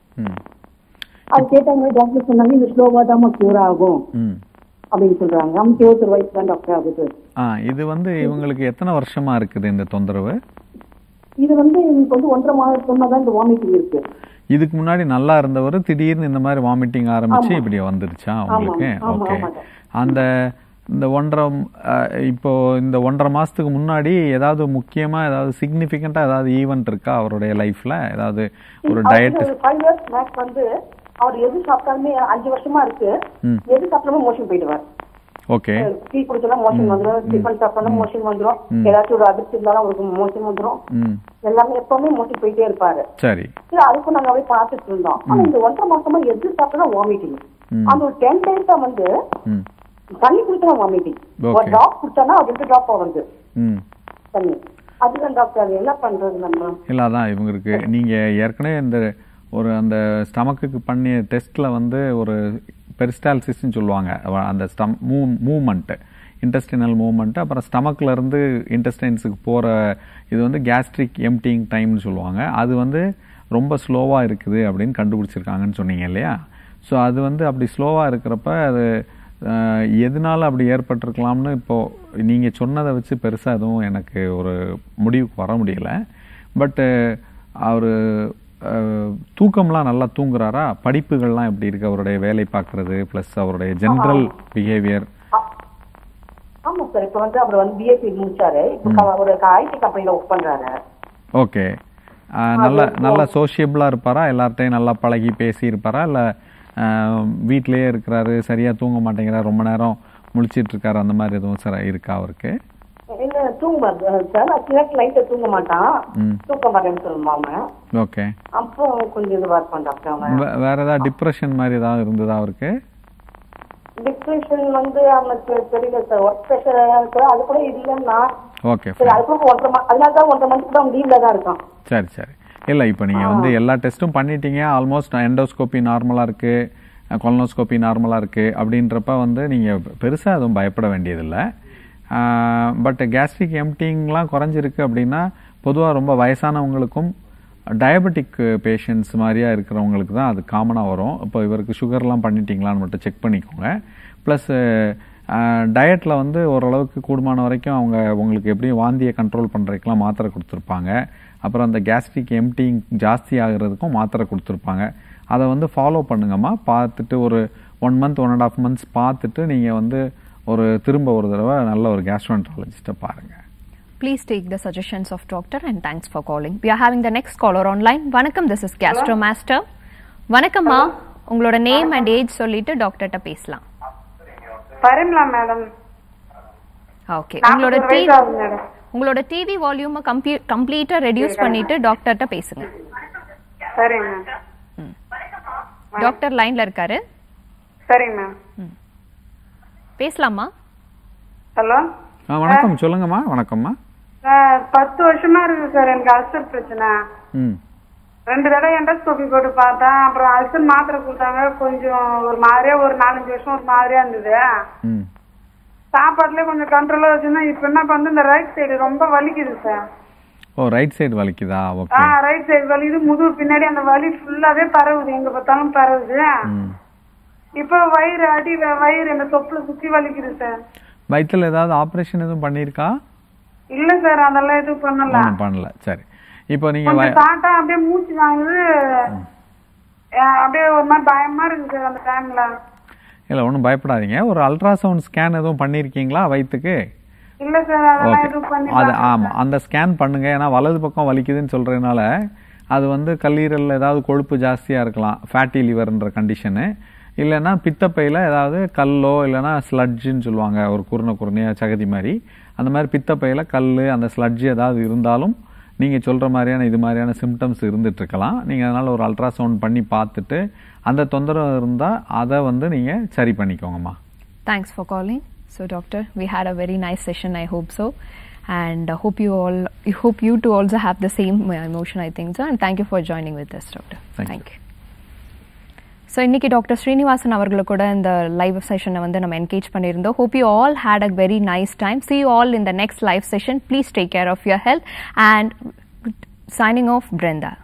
அது கேட்டாங்க, டாக்டர் சொன்னாங்க இந்த ஸ்லோவா தான் கியூர் ஆகும் அப்படின்னு சொல்றாங்க. அவனுக்கு 21 வயசு தான் டாக்டர் ஆகுது. இது வந்து இவங்களுக்கு எத்தனை வருஷமா இருக்குது இந்த தொந்தரவு? இது வந்து எனக்கு வந்து 1.5 மாதமா தான் இந்த வாமிட்டிங் இருக்கு. இதுக்கு முன்னாடி நல்லா இருந்தவர் திடீர்னு இந்த மாதிரி வாமிட்டிங் ஆரம்பிச்சு இப்படி வந்துருச்சா உங்களுக்கு? ஓகே. அந்த இந்த இப்போ இந்த 1.5 மாசத்துக்கு முன்னாடி ஏதாவது முக்கியமா ஏதாவது சிக்னிஃபிகண்டா ஏதாவது ஈவென்ட் இருக்கா அவருடைய லைஃப்ல? ஏதாவது ஒரு டயட்? 5 இயர்ஸ் பேக் வந்து அவர் எது சாப்பிட்டாலுமே 5 வருஷமா இருக்கு, எது சாப்பிட்டாலும் மோஷன் போயிடுவார். ஓகே. டீ குடிச்சாலும் மோஷன் வந்துடும், டிஃபன் சாப்பிட்டாலும் மோஷன் வந்துடும், ஏதாச்சும் ஒரு அதிர்ச்சி இருந்தாலும் அவருக்கு மோஷன் வந்துடும், எல்லாமே எப்பவுமே மோஷன் போயிட்டே இருப்பாரு. சரி. அதுக்கும் நாங்க அப்படியே பார்த்துட்டு இருந்தோம். ஆனா இந்த 1.5 மாசமா எது சாப்பிட்டாலும் வாமிட்டிங். அந்த ஒரு 10 டேஸா வந்து தண்ணி குடிச்சா வாமிட்டிங். ஒரு ட்ராப் குடிச்சானா அது 2 ட்ராப் வருது தண்ணி. அதுதான் டாக்டர் என்ன பண்றது நம்ம? இல்ல அதான் இவங்களுக்கு நீங்க ஏற்கனவே இந்த ஒரு அந்த ஸ்டமக்குக்கு பண்ணிய டெஸ்ட்ல வந்து ஒரு பெரிஸ்டால்சிஸ்ன்னு சொல்லுவாங்க. அந்த மூவ்மெண்ட், இன்டெஸ்டினல் மூவ்மெண்ட், அப்புறம் ஸ்டமக்ல இருந்து இன்டெஸ்டைன்ஸுக்கு போற இது வந்து கேஸ்ட்ரிக் எம்டிங் டைம்னு சொல்லுவாங்க. அது வந்து ரொம்ப ஸ்லோவா இருக்குது அப்படின்னு கண்டுபிடிச்சிருக்காங்கன்னு சொன்னீங்க இல்லையா? ஸோ அது வந்து அப்படி ஸ்லோவா இருக்கிறப்ப அது எதனால அப்படி ஏற்பட்டிருக்கலாம்னு இப்போ நீங்க சொன்னதை வச்சு பெருசா எதுவும் எனக்கு ஒரு முடிவுக்கு வர முடியல. பட் அவரு தூக்கம்லாம் நல்லா தூங்குறாரா? படிப்புகள்லாம் எப்படி இருக்கு? அவருடைய வேலை பார்க்கறது பிளஸ் அவருடைய ஜெனரல் பிஹேவியர். ஆமா சார், இப்போ வந்து அவர் வந்து பிஎஸ்சி முடிச்சாரு, இப்போ ஒரு ஐடி கம்பெனில ஒர்க் பண்றாரு. ஓகே. நல்லா சோஷியபிளா இருப்பாரா? எல்லார்ட்டையும் நல்லா பழகி பேசி இருப்பாரா? இல்ல வீட்லயே இருக்கிறாரு, சரியா தூங்க மாட்டேங்கிறாரு, ரொம்ப நேரம் முழிச்சிட்டு இருக்காரு, அந்த மாதிரி எதுவும் சார் இருக்கா அவருக்கு? தூங்க மாட்டான், தூக்க மாட்டேன்னு சொல்லுவாங்க. ஓகே. அப்போ கொஞ்சம் இது ஒர்க் பண்றாங்க. வேற ஏதாவது டிப்ரெஷன் மாதிரி ஏதாவது இருந்ததா அவருக்கு? டிப்ரெஷன் வந்து அவனுக்கு தெரியல சார், ஒர்க் ப்ரெஷரா இருக்கு, அது கூட இல்லைன்னா. ஓகே. அதனாலதான் 1.5 மந்த்க்கு தான் லீவ்ல தான் இருக்கான். சரி சரி. இல்லை இப்போ நீங்கள் வந்து எல்லா டெஸ்ட்டும் பண்ணிட்டீங்க, ஆல்மோஸ்ட் எண்டோஸ்கோப்பி நார்மலாக இருக்குது, கொலனோஸ்கோப்பி நார்மலாக இருக்குது அப்படின்றப்ப வந்து நீங்கள் பெருசாக எதுவும் பயப்பட வேண்டியதில்லை. பட் கேஸ்ட்ரிக் எம்டிங்லாம் குறைஞ்சிருக்கு அப்படின்னா பொதுவாக ரொம்ப வயசானவங்களுக்கும் டயபெட்டிக் பேஷண்ட்ஸ் மாதிரியா இருக்கிறவங்களுக்கு தான் அது காமனாக வரும். இப்போ இவருக்கு சுகர்லாம் பண்ணிட்டீங்களான்னு மட்டும் செக் பண்ணிக்கோங்க. ப்ளஸ் டயட்டில் வந்து ஓரளவுக்கு கூடுமான வரைக்கும் அவங்க உங்களுக்கு எப்படியும் வாந்தியை கண்ட்ரோல் பண்ணுறதுக்கெலாம் மாத்திரை கொடுத்துருப்பாங்க. அப்புறம் அந்த கேஸ்ட்ரிக் எம்டிங் ஜாஸ்தி ஆகிறதுக்கும் மாத்திரை கொடுத்துருப்பாங்க. அதை வந்து ஃபாலோ பண்ணுங்கம்மா. பார்த்துட்டு ஒரு 1 month 1.5 months பார்த்துட்டு நீங்கள் வந்து திரும்ப ஒரு தடவை நல்ல ஒரு gastroenterologist பாருங்க. Please take the suggestions of doctor and thanks for calling. We are having the next caller online. வணக்கம், this is Gastro Master. வணக்கம்மா, உங்களோட நேம் அண்ட் ஏஜ் சொல்லிட்டு டாக்டர்ட்ட பேசலாம். பரிமளா மேடம். ஓகே. உங்களோட உங்களோட டிவி வால்யூமை கம்ப்ளீட்டா ரெடியூஸ் பண்ணிட்டு டாக்டர்கிட்ட பேசுங்க. சரிங்க. டாக்டர் லைன்ல இருக்காரு. சரிங்க. பேசலாமா? ஹலோ. வணக்கம், சொல்லுங்கம்மா. வணக்கம்மா. 10 வருஷமா இருக்கு சார் எனக்கு அல்சர் பிரச்சனை. 2 தடவை எண்டோஸ்கோபி போட்டு பார்த்தேன். அப்புறம் அல்சர் மாத்திரை கொடுத்தாங்க. கொஞ்சம் ஒரு மாதிரியா ஒரு 4-5 வருஷம் ஒரு மாதிரியா இருந்தது. சாப்பாட்டுல கொஞ்சம் கண்ட்ரோலா வச்சிருந்தா இப்ப என்ன பண்ணு இந்த ரைட் சைடு ரொம்ப வலிக்குது சார். ஓ, ரைட் சைடு வலிக்குதா? ஓகே. ரைட் சைடு வலிக்குது. முதுகு பின்னாடி அந்த வலி ஃபுல்லாவே பரவுது, எங்க பார்த்தாலும் பரவுது. இப்ப வயிறு அடி வயிறு அந்த தொப்புல சுத்தி வலிக்குது சார். வயித்துல ஏதாவது ஆபரேஷன் எதுவும் பண்ணிருக்கா? இல்ல சார், அதெல்லாம் எதுவும் பண்ணல. சரி, இப்போ நீங்க சாப்பிட்டா அப்படியே மூச்சு வாங்குது, அப்படியே ஒரு மாதிரி பயமா இருக்கு சார் அந்த டைம்ல. இல்ல, ஒன்றும் பயப்படாதீங்க. ஒரு அல்ட்ராசவுண்ட் ஸ்கேன் எதுவும் பண்ணிருக்கீங்களா வயிற்றுக்கு? இல்ல சார், அதெல்லாம் எதுவும் பண்ணல. ஆமா, அந்த ஸ்கேன் பண்ணுங்க. ஏன்னா வலது பக்கம் வலிக்குதுன்னு சொல்றதுனால அது வந்து கல்லீரல்ல ஏதாவது கொழுப்பு ஜாஸ்தியா இருக்கலாம், ஃபேட்டி லிவர்ன்ற கண்டிஷனு. இல்லைன்னா பித்தப்பையில ஏதாவது கல்லோ இல்லைன்னா ஸ்லட்ஜுன்னு சொல்லுவாங்க, ஒரு குருணையா சகதி மாதிரி. அந்த மாதிரி பித்தப்பையில கல் அந்த ஸ்லட்ஜ் ஏதாவது இருந்தாலும் நீங்க சொல்ற மாதிரியான இது மாதிரியான சிம்டம்ஸ் இருந்துட்டு இருக்கலாம். நீங்க அதனால ஒரு அல்ட்ராசவுண்ட் பண்ணி பார்த்துட்டு அந்த தொந்தரவு இருந்தா அதை வந்து நீங்க சரி பண்ணிக்கோங்கம்மா. Thanks for calling. So doctor, we had a very nice session, I hope so, and hope you too also have the same emotion, I think so, and thank you for joining with us, doctor. Thank you. So இன்னைக்கு doctor Srinivasan அவர்கள் கூட இந்த live செஷனை வந்து நம்ம engage பண்ணியிருந்தோம். Hope you all had a very nice time. See you all in the next live session. Please take care of your health, and signing off, Brenda.